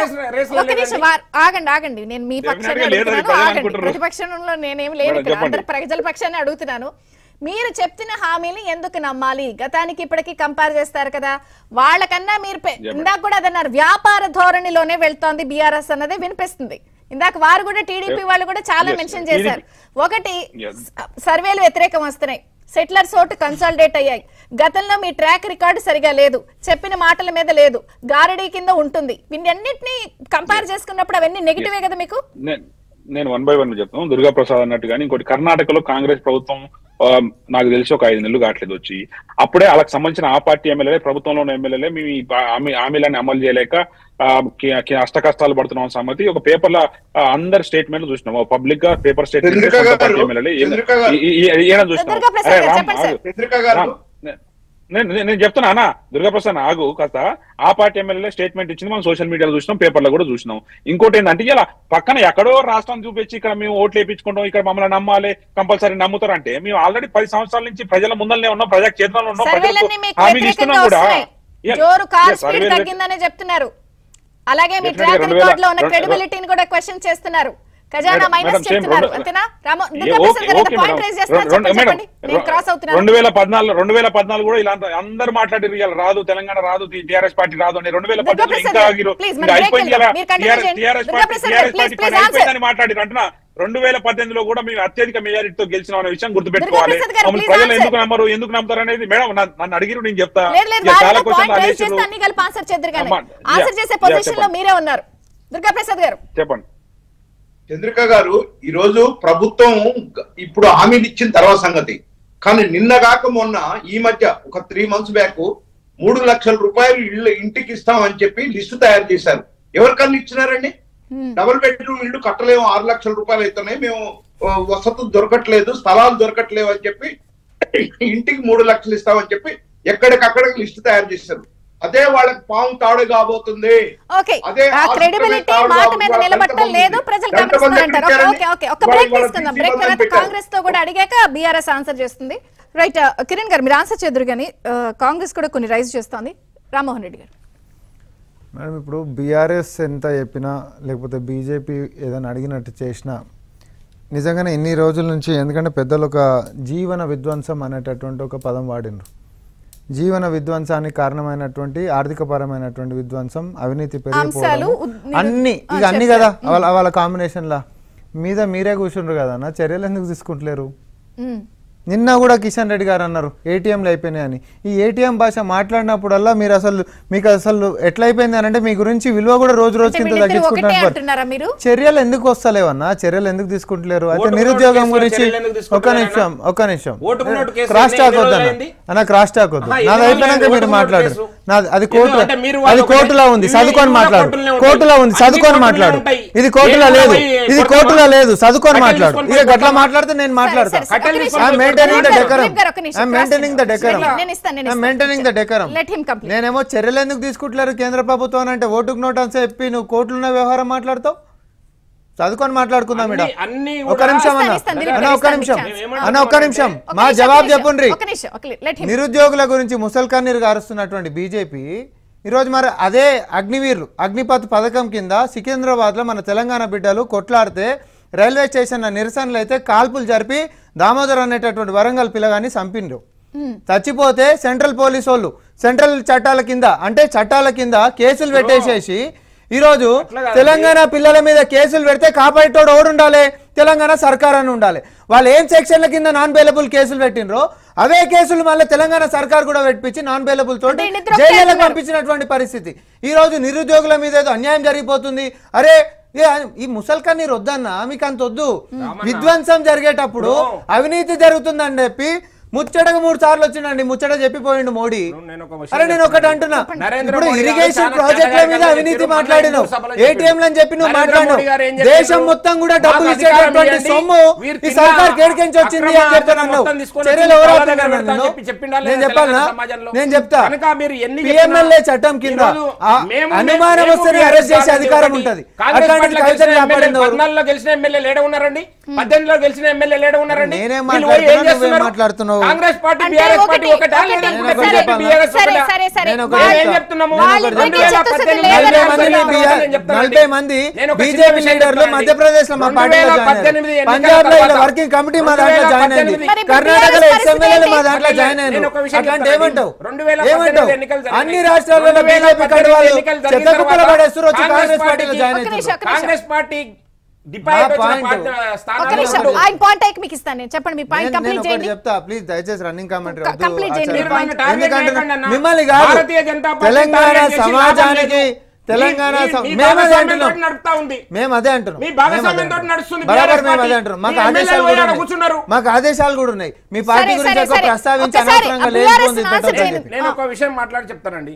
ఆగండి, నేను మీ పక్షాన్ని అడుగుతున్నాను. ప్రతిపక్షంలో నేనేమి లేదు, అందరు ప్రజల పక్షాన్ని అడుగుతున్నాను. మీరు చెప్తున్న హామీని ఎందుకు నమ్మాలి? గతానికి ఇప్పటికి కంపేర్ చేస్తారు కదా, వాళ్ళకన్నా మీరు ఇందాక కూడా అదన్నారు వ్యాపార ధోరణిలోనే వెళ్తోంది బీఆర్ఎస్ అన్నదే వినిపిస్తుంది. ఇందాక వారు కూడా టీడీపీ వాళ్ళు కూడా చాలా మెన్షన్ చేశారు. ఒకటి సర్వేలు వ్యతిరేకం వస్తున్నాయి, సెటిలర్స్ ఓటు కన్సాలిడేట్ అయ్యాయి. గతంలో మీ ట్రాక్ రికార్డు సరిగా లేదు, చెప్పిన మాటల మీద లేదు, గారడీ కింద ఉంటుంది. వీటన్నిటిని కంపేర్ చేసుకున్నప్పుడు అవన్నీ నెగిటివే కదా మీకు? నేను 1 by 1 చెప్తాను. దుర్గా ప్రసాద్ అన్నట్టు కానీ ఇంకోటి కర్ణాటకలో కాంగ్రెస్ ప్రభుత్వం నాకు తెలిసి ఒక 5 నెలలు కావట్లేదు వచ్చి, అప్పుడే వాళ్ళకి సంబంధించిన ఆ పార్టీ ఎమ్మెల్యేలే ప్రభుత్వంలో ఉన్న ఎమ్మెల్యేలే మేము హామీలని అమలు చేయలేక అష్ట కష్టాలు పడుతున్నాం సంగతి ఒక పేపర్ లో అందరు స్టేట్మెంట్లు చూసినాం. పబ్లిక్ గా పేపర్ స్టేట్మెంట్ చూసినాం. నేను చెప్తున్నా అన్న, దుర్గాప్రసాద్ ఆగు కాస్త. ఆ పార్టీ ఎమ్మెల్యే స్టేట్మెంట్ ఇచ్చింది మనం సోషల్ మీడియాలో చూసినాం, పేపర్లో కూడా చూసినాం. ఇంకోటి ఏంటంటే ఇలా పక్కన ఎక్కడో రాష్ట్రం చూపించి ఇక్కడ మేము ఓట్లు వేయించుకుంటాం, ఇక్కడ మమ్మల్ని నమ్మాలి, కంపల్సరీ నమ్ముతారు అంటే మేము ఆల్రెడీ 10 సంవత్సరాల నుంచి ప్రజల ముందరనే ఉన్నాం, ప్రజా క్షేత్రంలో ఉన్నాం, హామీలు ఇస్తున్నాం కూడా. చెప్తున్నారు అలాగే మీ ట్రాక్ రికార్డ్ లో ఉన్న క్రెడిబిలిటీని కూడా క్వశ్చన్ చేస్తున్నారు. ఖజానా మైనస్ చేస్తున్నారు. అంతేనా? 2014 కూడా ఇలా అందరు మాట్లాడారు, ఇలా రాదు తెలంగాణ రాదు, టీఆర్ఎస్ పార్టీ రాదు అని. 2014 ఇంకా అయిపోయింది, టీఆర్ఎస్ పార్టీ మాట్లాడారు అంటున్నా. 2018లో కూడా మేము అత్యధిక మెజారిటీతో గెలిచిన అనే విషయం గుర్తుపెట్టుకోవాలి. దుర్గాప్రసాద్ గారు, మమ్మల్ని please ప్రజలు answer. ఎందుకు నమ్మరు, ఎందుకు నమ్ముతారు అనేది మేడం నన్ను అడిగిరు, నేను చెప్తా. లేదు, లేదు, ఇక చాలా వాళ్ళ క్వశ్చన్లు point raise అనేసి చేస్తే అన్ని కలిపి ఆన్సర్ చేద్దరు కానీ అమ్మా, ఆన్సర్ చేసే పొజిషన్ లో మీరే ఉన్నారు. దుర్గాప్రసాద్ గారు చెప్పండి. చంద్రిక గారు, ఈ రోజు ప్రభుత్వం ఇప్పుడు హామీలు ఇచ్చిన తర్వాత సంగతి, కానీ నిన్నగాక మొన్న ఈ మధ్య ఒక 3 months బ్యాక్ 3 లక్షల రూపాయలు ఇంటికి ఇస్తామని చెప్పి లిస్టు తయారు చేశారు. ఎవరికన్నా ఇచ్చినారండి? డబుల్ బెడ్రూమ్ ఇల్లు కట్టలేము, 6 లక్షల రూపాయలు అయితేనే మేము వసతులు దొరకట్లేదు, స్థలాలు దొరకట్లేవు అని చెప్పి ఇంటికి 3 లక్షలు ఇస్తామని చెప్పి ఎక్కడికక్కడ లిస్టు తయారు చేశారు. అదే వాళ్ళకి పాము తాడు కాబోతుంది. అదే క్రెడిబిలిటీ మాట మీద నిలబడటం లేదు, ప్రజలు గమనిస్తారంటారు. ఓకే ఓకే, ఒక బ్రేక్ తీసుకుందాం. బ్రేక్ తర్వాత కాంగ్రెస్ తో కూడా అడిగాక బీఆర్ఎస్ ఆన్సర్ చేస్తుంది. రైట్, కిరణ్ గారు మీరు ఆన్సర్ చేద్దరు కానీ కాంగ్రెస్ కూడా కొన్ని రైజ్ చేస్తోంది. రామ్మోహన్ రెడ్డి గారు. మేడం, ఇప్పుడు బీఆర్ఎస్ ఎంత చెప్పినా లేకపోతే బీజేపీ ఏదైనా అడిగినట్టు చేసినా నిజంగానే ఇన్ని రోజుల నుంచి, ఎందుకంటే పెద్దలు ఒక జీవన విధ్వంసం అనేటటువంటి ఒక పదం వాడినరు. జీవన విధ్వంసానికి కారణమైనటువంటి ఆర్థికపరమైనటువంటి విధ్వంసం, అవినీతి పెరిగిపోవడం, అన్ని ఇక అన్ని కదా వాళ్ళ కాంబినేషన్లా మీద మీరే కూర్చుండ్రు కదా అన్న, చర్యలు ఎందుకు తీసుకుంటలేరు? నిన్న కూడా కిషన్ రెడ్డి గారు అన్నారు ఏటీఎంలు అయిపోయినాయని. ఈ ఏటీఎం భాష మాట్లాడినప్పుడల్లా మీరు మీకు అసలు ఎట్లయిపోయింది అని అంటే మీ గురించి విలువ కూడా రోజు రోజు కింద తగ్గించుకుంటున్నారు. చర్యలు ఎందుకు వస్తలేవన్నా? చర్యలు ఎందుకు తీసుకుంటలేరు? అయితే నిరుద్యోగం గురించి ఒక నిమిషం క్రాస్ టాక్ వద్దన్నా అన్న, క్రాస్ టాక్ వద్దు. నాది అయిపోయినాక మీరు మాట్లాడరు. అది కోర్టులో ఉంది, చదువుకొని మాట్లాడు. కోర్టులో ఉంది, చదువుకొని మాట్లాడు. ఇది కోర్టులో లేదు, ఇది కోర్టులో లేదు, చదువుకొని మాట్లాడు. ఇక గట్లా మాట్లాడితే నేను మాట్లాడతాను. నేనేమో చర్యలు ఎందుకు తీసుకుంటున్నారు కేంద్ర ప్రభుత్వం అంటే ఓటుకు నోట్ అని చెప్పి నువ్వు కోర్టులో వ్యవహారం మాట్లాడుతావు. చదువుకొని మాట్లాడుకుందాం. ఒక నిమిషం మా జవాబు చెప్పుండ్రి. నిరుద్యోగుల గురించి ముసల్కన్నీరు గారుస్తున్నటువంటి బీజేపీ ఈరోజు మరి అదే అగ్నిపథ్ పథకం కింద సికింద్రాబాద్ లో మన తెలంగాణ బిడ్డలు కొట్లాడితే రైల్వే స్టేషన్ నిరసనలు అయితే కాల్పులు జరిపి దామోదర్ అనేటటువంటి వరంగల్ పిల్లగాని చంపిండ్రు. చచ్చిపోతే సెంట్రల్ పోలీసు వాళ్ళు చట్టాల కింద కేసులు పెట్టేసేసి ఈరోజు తెలంగాణ పిల్లల మీద కేసులు పెడితే కాపాడేటోడు ఓడుండాలి, తెలంగాణ సర్కార్ అని ఉండాలి. వాళ్ళు ఏం సెక్షన్ల కింద నాన్ బెయిలబుల్ కేసులు పెట్టినరో అవే కేసులు మళ్ళీ తెలంగాణ సర్కార్ కూడా పెట్టించి నాన్ బెయిలబుల్ తోటి జైలులకు పంపించినటువంటి పరిస్థితి. ఈ రోజు నిరుద్యోగుల మీద ఏదో అన్యాయం జరిగిపోతుంది. అరే ఈ ముసల్కన్నీరు వద్దన్నా, మీకు అంత వద్దు. విధ్వంసం జరిగేటప్పుడు అవినీతి జరుగుతుందని చెప్పి ముచ్చటగా 3 సార్లు వచ్చిండండి, ముచ్చట చెప్పిపోయిండు మోడీ. అరే నేను ఒకటి అంటున్నా, ఇప్పుడు ఇరిగేషన్ ప్రాజెక్టుల మీద అవినీతి మాట్లాడినావు, ఏటీఎంలు అని చెప్పి నువ్వు మాట్లాడినావు. దేశం మొత్తం కూడా డబ్బులు ఇచ్చేటటువంటి సొమ్ము ఈ సర్కార్ కేడికించి వచ్చింది అని చెప్పాను. చర్యలు నేను చెప్పాలనా? నేను చెప్తా, పిఎంఎల్ఏ చట్టం కింద అనుమానం వస్తే అరెస్ట్ చేసే అధికారం ఉంటది. అట్లాంటి కవితలు కాపాడింది నేనేం మాట్లాడుతున్నావు? కాంగ్రెస్ పార్టీ బీఆర్ఎస్ పార్టీ ఒకటా లేదంటే బీఆర్ఎస్ ఒకటా? నేను చెప్తున్నాము 40 మంది బీజేపీ లీడర్లు మధ్యప్రదేశ్ లో మా పార్టీలో జాయిన్ అయ్యారు, పంజాబ్ లో వర్కింగ్ కమిటీ మా దాంట్లో జాయిన్ అయింది, కర్ణాటకలో ఎక్స్ఎమ్మెల్యేలు మా దాంట్లో జాయిన్ అయ్యారు. అట్లాంటి ఏమంటావు? అన్ని రాష్ట్రాలలో బీజేపీ కడవాళ్ళు చెత్త కుప్పలు పడేస్తారు, వచ్చి కాంగ్రెస్ పార్టీలో జాయిన్ అయ్యారు. కాంగ్రెస్ పార్టీ మిమ్మల్ని కాదు తెలంగాణ సమాజానికి మేము అదే అంటున్నాం. మాకు ఆదేశాలు కూడా ఉన్నాయి. మీ పార్టీ గురించి ప్రస్తావించి అనవసరంగా నేను ఒక విషయం మాట్లాడి చెప్తానండి.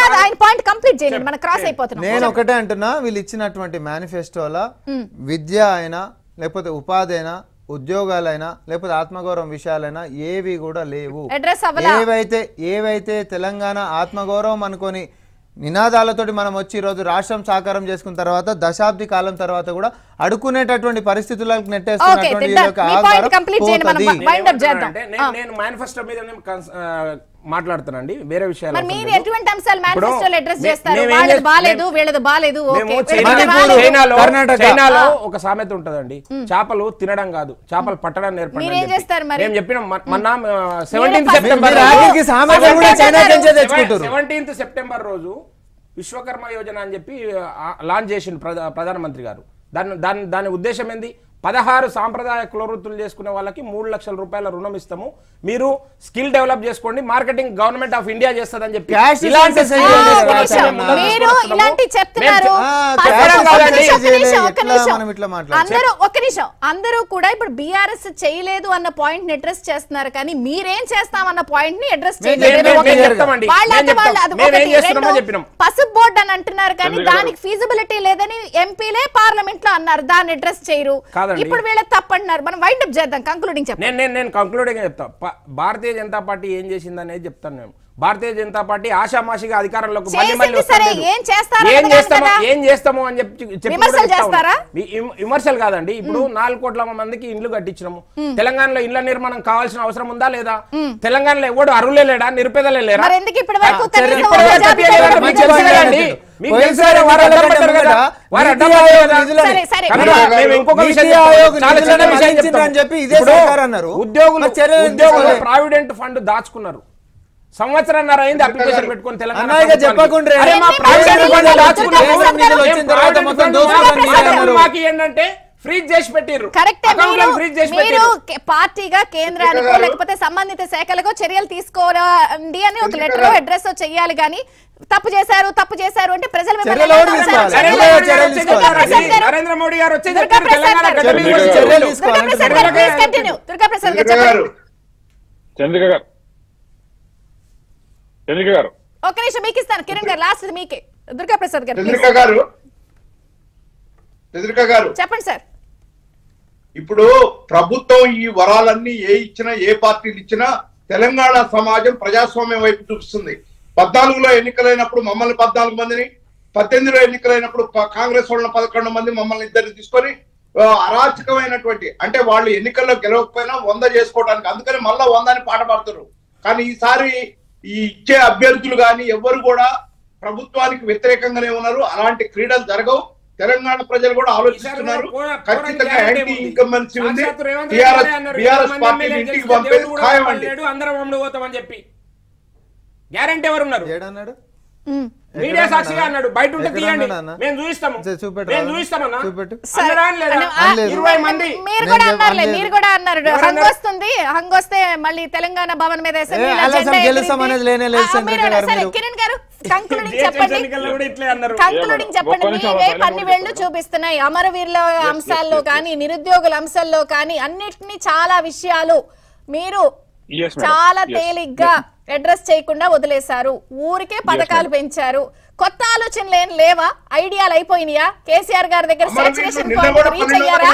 నేను ఒకటే అంటున్నా, వీళ్ళు ఇచ్చినటువంటి మేనిఫెస్టోలో విద్య అయినా లేకపోతే ఉపాధి అయినా ఉద్యోగాలైనా లేకపోతే ఆత్మగౌరవం విషయాలైనా ఏవి కూడా లేవు. ఏవైతే తెలంగాణ ఆత్మగౌరవం అనుకొని నినాదాలతోటి మనం వచ్చి ఈరోజు రాష్ట్రం సాకారం చేసుకున్న తర్వాత దశాబ్ది కాలం తర్వాత కూడా అడుకునేటటువంటి పరిస్థితులకు నెట్టేస్తున్నటువంటి నేను మేనిఫెస్టో మీద మాట్లాడుతానండి. వేరే విషయాలు చైనాలో ఒక సామెత ఉంటదండి, చేపలు తినడం కాదు చేపలు పట్టడం నేర్పండి. మేము చెప్పిన మొన్న 17th సెప్టెంబర్ రోజు విశ్వకర్మ యోజన అని చెప్పి లాంచ్ చేసిండు ప్రధానమంత్రి గారు. దాని ఉద్దేశం ఏంది? 16 సాంప్రదాయ కుల వృత్తులు చేసుకునే వాళ్ళకి 3 లక్షల రూపాయల రుణం ఇస్తాము, మీరు స్కిల్ డెవలప్ చేసుకోండి, మార్కెటింగ్ గవర్నమెంట్ ఆఫ్ ఇండియా చేస్తుందని చెప్పి ఇలాంటి అందరూ కూడా ఇప్పుడు బీఆర్ఎస్ చేయలేదు అన్న పాయింట్ ని అడ్రస్ చేస్తున్నారు, కానీ మీరేం చేస్తామన్న పాయింట్ ని అడ్రస్ చేయలేదు. పసుపు బోర్డు అని అంటున్నారు కానీ దానికి ఫీజిబిలిటీ లేదని ఎంపీలే పార్లమెంట్ లో అన్నారు, దాన్ని అడ్రస్ చేయరు. ఇప్పుడు వీళ్ళ తప్పంటున్నారు. మనం వైండ్ అప్ చేద్దాం, కంక్లూడింగ్ చెప్తాను. నేను కంక్లూడింగ్ చెప్తా. భారతీయ జనతా పార్టీ ఏం చేసింది అనేది చెప్తాను. నేను భారతీయ జనతా పార్టీ ఆశామాషిగా అధికారంలోకి ఏం చేస్తాము అని చెప్పి విమర్శలు కాదండి. ఇప్పుడు 4 కోట్ల మందికి ఇండ్లు కట్టించినాము. తెలంగాణలో ఇళ్ల నిర్మాణం కావాల్సిన అవసరం ఉందా లేదా? తెలంగాణలో ఎవడు అరువులే లేడా, నిరుపేదలే లేరా? ఉద్యోగులు ప్రావిడెంట్ ఫండ్ దాచుకున్నారు, సంవత్సరాన్నర అయింది అప్లికేషన్ పెట్టుకొని తెలంగాణ. ఏంటంటే ఫ్రీజ్ చేసి పెట్టారు. మీరు పార్టీగా కేంద్రానికో లేకపోతే సంబంధిత శాఖలకో చర్యలు తీసుకోండి అని ఒక లెటర్ అడ్రస్ చెయ్యాలి, కానీ తప్పు చేశారు అంటే ప్రజలు నరేంద్ర మోడీ గారు వచ్చి చంద్రిక గారు ఒక నిమిషం మీకు ఇస్తాను. కిరణ్ గారు లాస్ట్ మీకే. దుర్గా ప్రసాద్ గారు చంద్రిక గారు చెప్పండి సార్. ఇప్పుడు ప్రభుత్వం ఈ వరాలన్నీ ఇచ్చినా ఏ పార్టీలు ఇచ్చినా తెలంగాణ సమాజం ప్రజాస్వామ్యం వైపు చూపిస్తుంది. 14లో ఎన్నికలైనప్పుడు మమ్మల్ని 14 మందిని, 18లో ఎన్నికలైనప్పుడు కాంగ్రెస్ వాళ్ళని 11 మంది మమ్మల్ని ఇద్దరిని తీసుకొని అరాచకమైనటువంటి, అంటే వాళ్ళు ఎన్నికల్లో గెలవకపోయినా 100 చేసుకోవడానికి, అందుకని మళ్ళా 100 అని పాట పాడుతారు. కానీ ఈసారి ఈ ఇచ్చే అభ్యర్థులు కానీ ఎవరు కూడా ప్రభుత్వానికి వ్యతిరేకంగానే ఉన్నారు. అలాంటి క్రీడలు జరగవు. తెలంగాణ ప్రజలు కూడా ఆలోచిస్తున్నారు. ఖచ్చితంగా యాంటీ ఇన్కంబెన్సీ ఉంది. టీఆర్ఎస్ పార్టీ ఇంటికి పంపేది ఖాయం అండి. అందరం పోతామని చెప్పి గ్యారంటీ ఎవరు ఉన్నారు? మీడియా సాక్షిగా అన్నాడు, బయట ఉంటే తీయండి మేము చూపిస్తాము, మేము చూపిస్తామన్నా. 20 మంది మీరు కూడా అన్నారులే, మీరు కూడా అన్నారు హంగ్ వస్తుంది, హంగ్ వస్తే మళ్ళీ తెలంగాణ భవన్ మీద కిరణ్ గారు కంక్లూడింగ్ చెప్పండి. కంక్లూడింగ్ చెప్పండి. రేపు అన్ని వేళ్లు చూపిస్తున్నాయి అమరవీరుల అంశాల్లో కానీ నిరుద్యోగుల అంశాల్లో కానీ అన్నిటినీ చాలా విషయాలు మీరు చాలా తేలిగ్గా అడ్రస్ చేయకుండా వదిలేశారు. ఊరికే పథకాలు పెంచారు. కొత్త ఆలోచనలు ఏం లేవా? ఐడియాలు అయిపోయినాయా? కేసీఆర్ గారి దగ్గర సాచురేషన్ పాయింట్ రీచ్ అయ్యారా?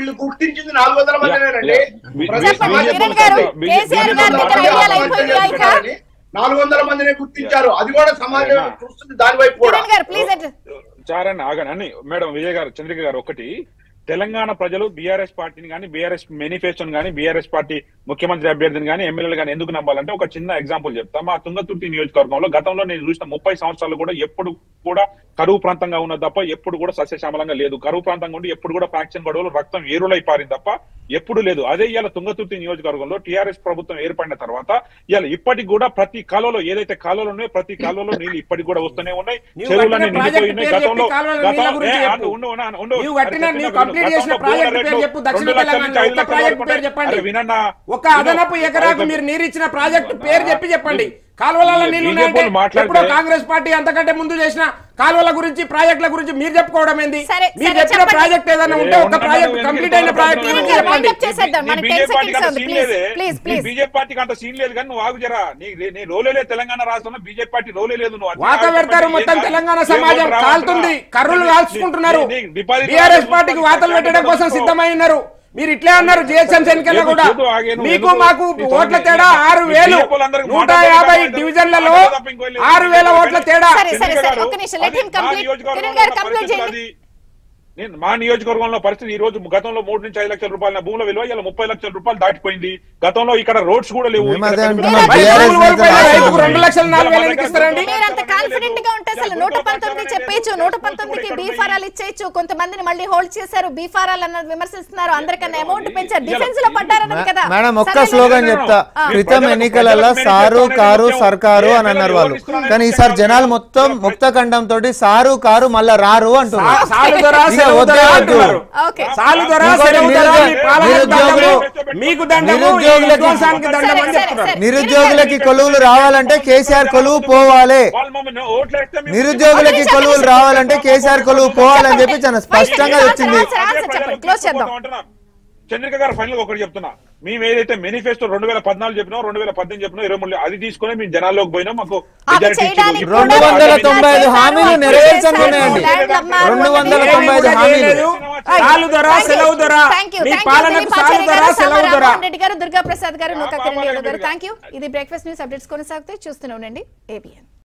చెప్పండి కిరణ్ గారు, కేసీఆర్ గారి దగ్గర ఐడియాలు అయిపోయినాయా? ఇక 400 మందిని గుర్తించారు. అది కూడా సమాజం చూస్తుంది. దాని వైపు కిరణ్ గారు ప్లీజ్ చారని ఆగని మేడం విజయ్ గారు, చంద్రిక గారు, ఒకటి తెలంగాణ ప్రజలు బీఆర్ఎస్ పార్టీని కానీ, బీఆర్ఎస్ మేనిఫెస్టోని కానీ, బీఆర్ఎస్ పార్టీ ముఖ్యమంత్రి అభ్యర్థిని కానీ, ఎమ్మెల్యేలు కానీ ఎందుకు నమ్మాలంటే ఒక చిన్న ఎగ్జాంపుల్ చెప్తా. మా తుంగతుర్తి నియోజకవర్గంలో గతంలో నేను చూసిన 30 సంవత్సరాలు కూడా ఎప్పుడు కూడా కరువు ప్రాంతంగా ఉన్నది తప్ప ఎప్పుడు కూడా సస్యశ్యామలంగా లేదు. కరువు ప్రాంతంగా ఉండి ఎప్పుడు కూడా ఫ్యాక్షన్ గొడవలు రక్తం ఏరులై పారింది తప్ప ఎప్పుడు లేదు. అదే ఇవాళ తుంగతుర్తి నియోజకవర్గంలో టీఆర్ఎస్ ప్రభుత్వం ఏర్పడిన తర్వాత ఇవాళ ఇప్పటికి కూడా ప్రతి కాలంలో ఏదైతే కాలువలు ఉన్నాయో ప్రతి కాలువలో నీళ్లు ఇప్పటికి కూడా వస్తూనే ఉన్నాయి. చెరువులన్నీ నిండిపోయి ఉన్నాయి. గతంలో వినన్నా ఒక అదనపు ఎకరాకు మీరు నీరు ఇచ్చిన ప్రాజెక్టు పేరు చెప్పండి. కాలువల నీళ్లు ఎప్పుడో కాంగ్రెస్ పార్టీ అంతకంటే ముందు చేసిన కాలువల గురించి ప్రాజెక్టుల గురించి మీరు చెప్పుకోవడం ఏంది? మీరు చెప్పిన ప్రాజెక్ట్ ఏదైనా ఉంటే ఒక ప్రాజెక్ట్ కంప్లీట్ అయిన ప్రాజెక్ట్ బీజేపీ పార్టీకి అంత సీన్ లేదు కానీ నువ్వు ఆగు జరా. నీ రోలే తెలంగాణ రాష్ట్రంలో బీజేపీ పార్టీ రోలే లేదు. వాత పెడతారు. మొత్తం తెలంగాణ సమాజం కాలుతుంది, కర్రులు కాల్చుకుంటున్నారు. టీఆర్ఎస్ పార్టీకి వాతలు పెట్టడం కోసం సిద్ధమైనారు. మీరు ఇట్లే అన్నారు జిహెచ్ఎంసీ ఎన్నికల్లో కూడా మీకు మాకు ఓట్ల తేడా 6,000, 150 డివిజన్లలో 6,000 ఓట్ల తేడా. మా నియోజకవర్గంలో పరిస్థితి ఈ రోజు గతంలో 3 నుంచి 5 లక్షల రూపాయల భూముల విలువ ఇలా 30 లక్షల రూపాయలు దాటిపోయింది. గతంలో ఇక్కడ రోడ్స్ కూడా లేవు. 2 లక్షల 4,000 ఇస్తారండి. కాన్ఫిడెంట్ గా ఉంటే అసలు 119 చెప్పేచ్చు, 119కి బీఫారాలు ఇచ్చేయచ్చు. కొంతమందిని మళ్ళీ హోల్డ్ చేశారు, బీఫారాలు అన్నది విమర్శిస్తున్నారు. అందరికన్నా అమౌంట్ పెంచారు, డిఫెన్స్ లో పడ్డారన్నది కదా. మేడం ఒక్క స్లోగన్ చెప్తా. క్రితం ఎన్నికలలో సారు కారు సర్కారు అని అన్నారు వాళ్ళు, కానీ ఈసారి జనాలు మొత్తం ముక్త ఖండం తోటి సారు కారు మళ్ళా రారు అంటున్నారు. సెలవు వద్దే ధర వద్దు. అంటున్నారు. ఓకే. సాలు ధర, ఇంకోటి సెలవు ధర, మీ పాలనకు నిరుద్యోగులు, దండము, మీకు దండము, ఈ నిరుద్యోగులకి విధ్వంసానికి దండం అని సరే, చెప్తున్నారు. సరే. నిరుద్యోగులకి కొలువులు రావాలంటే కేసీఆర్ కొలువు పోవాలి. వాళ్ళు మమ్మల్ని ఓట్లేస్తే మేము- నిరుద్యోగులకి కొలువులు రావాలంటే కేసీఆర్ కొలువు పోవాలని చెప్పి చాలా స్పష్టంగా వచ్చింది. చెప్పండి, క్లోజ్ చేద్దాం. అంటున్నా. చంద్రిక గారు ఫైనల్ ఒకటి చెప్తున్నా, మేము ఏదైతే మేనిఫెస్టో 2014 చెప్పినాం, 2018 చెప్పినాం, 23 అది తీసుకుని మేము జనాల్లోకి పోయినాం. మాకు అది చేయడానికి కూడా 295 హామీలు నెరవేర్చని ఉన్నాయండి. 295 హామీలు. సాలు ధర, సెలవు ధర, మీ పాలనకు సాలు ధర, సెలవు ధర. రెడ్డి గారు, దుర్గా ప్రసాద్ గారు, నూకా కిరణ్ యాదవ్ గారు, థ్యాంక్ యూ. ఇది బ్రేక్ఫాస్ట్ న్యూస్ అప్డేట్స్ కొనసాగుతాయి. చూస్తూనే ఉండండి ABN.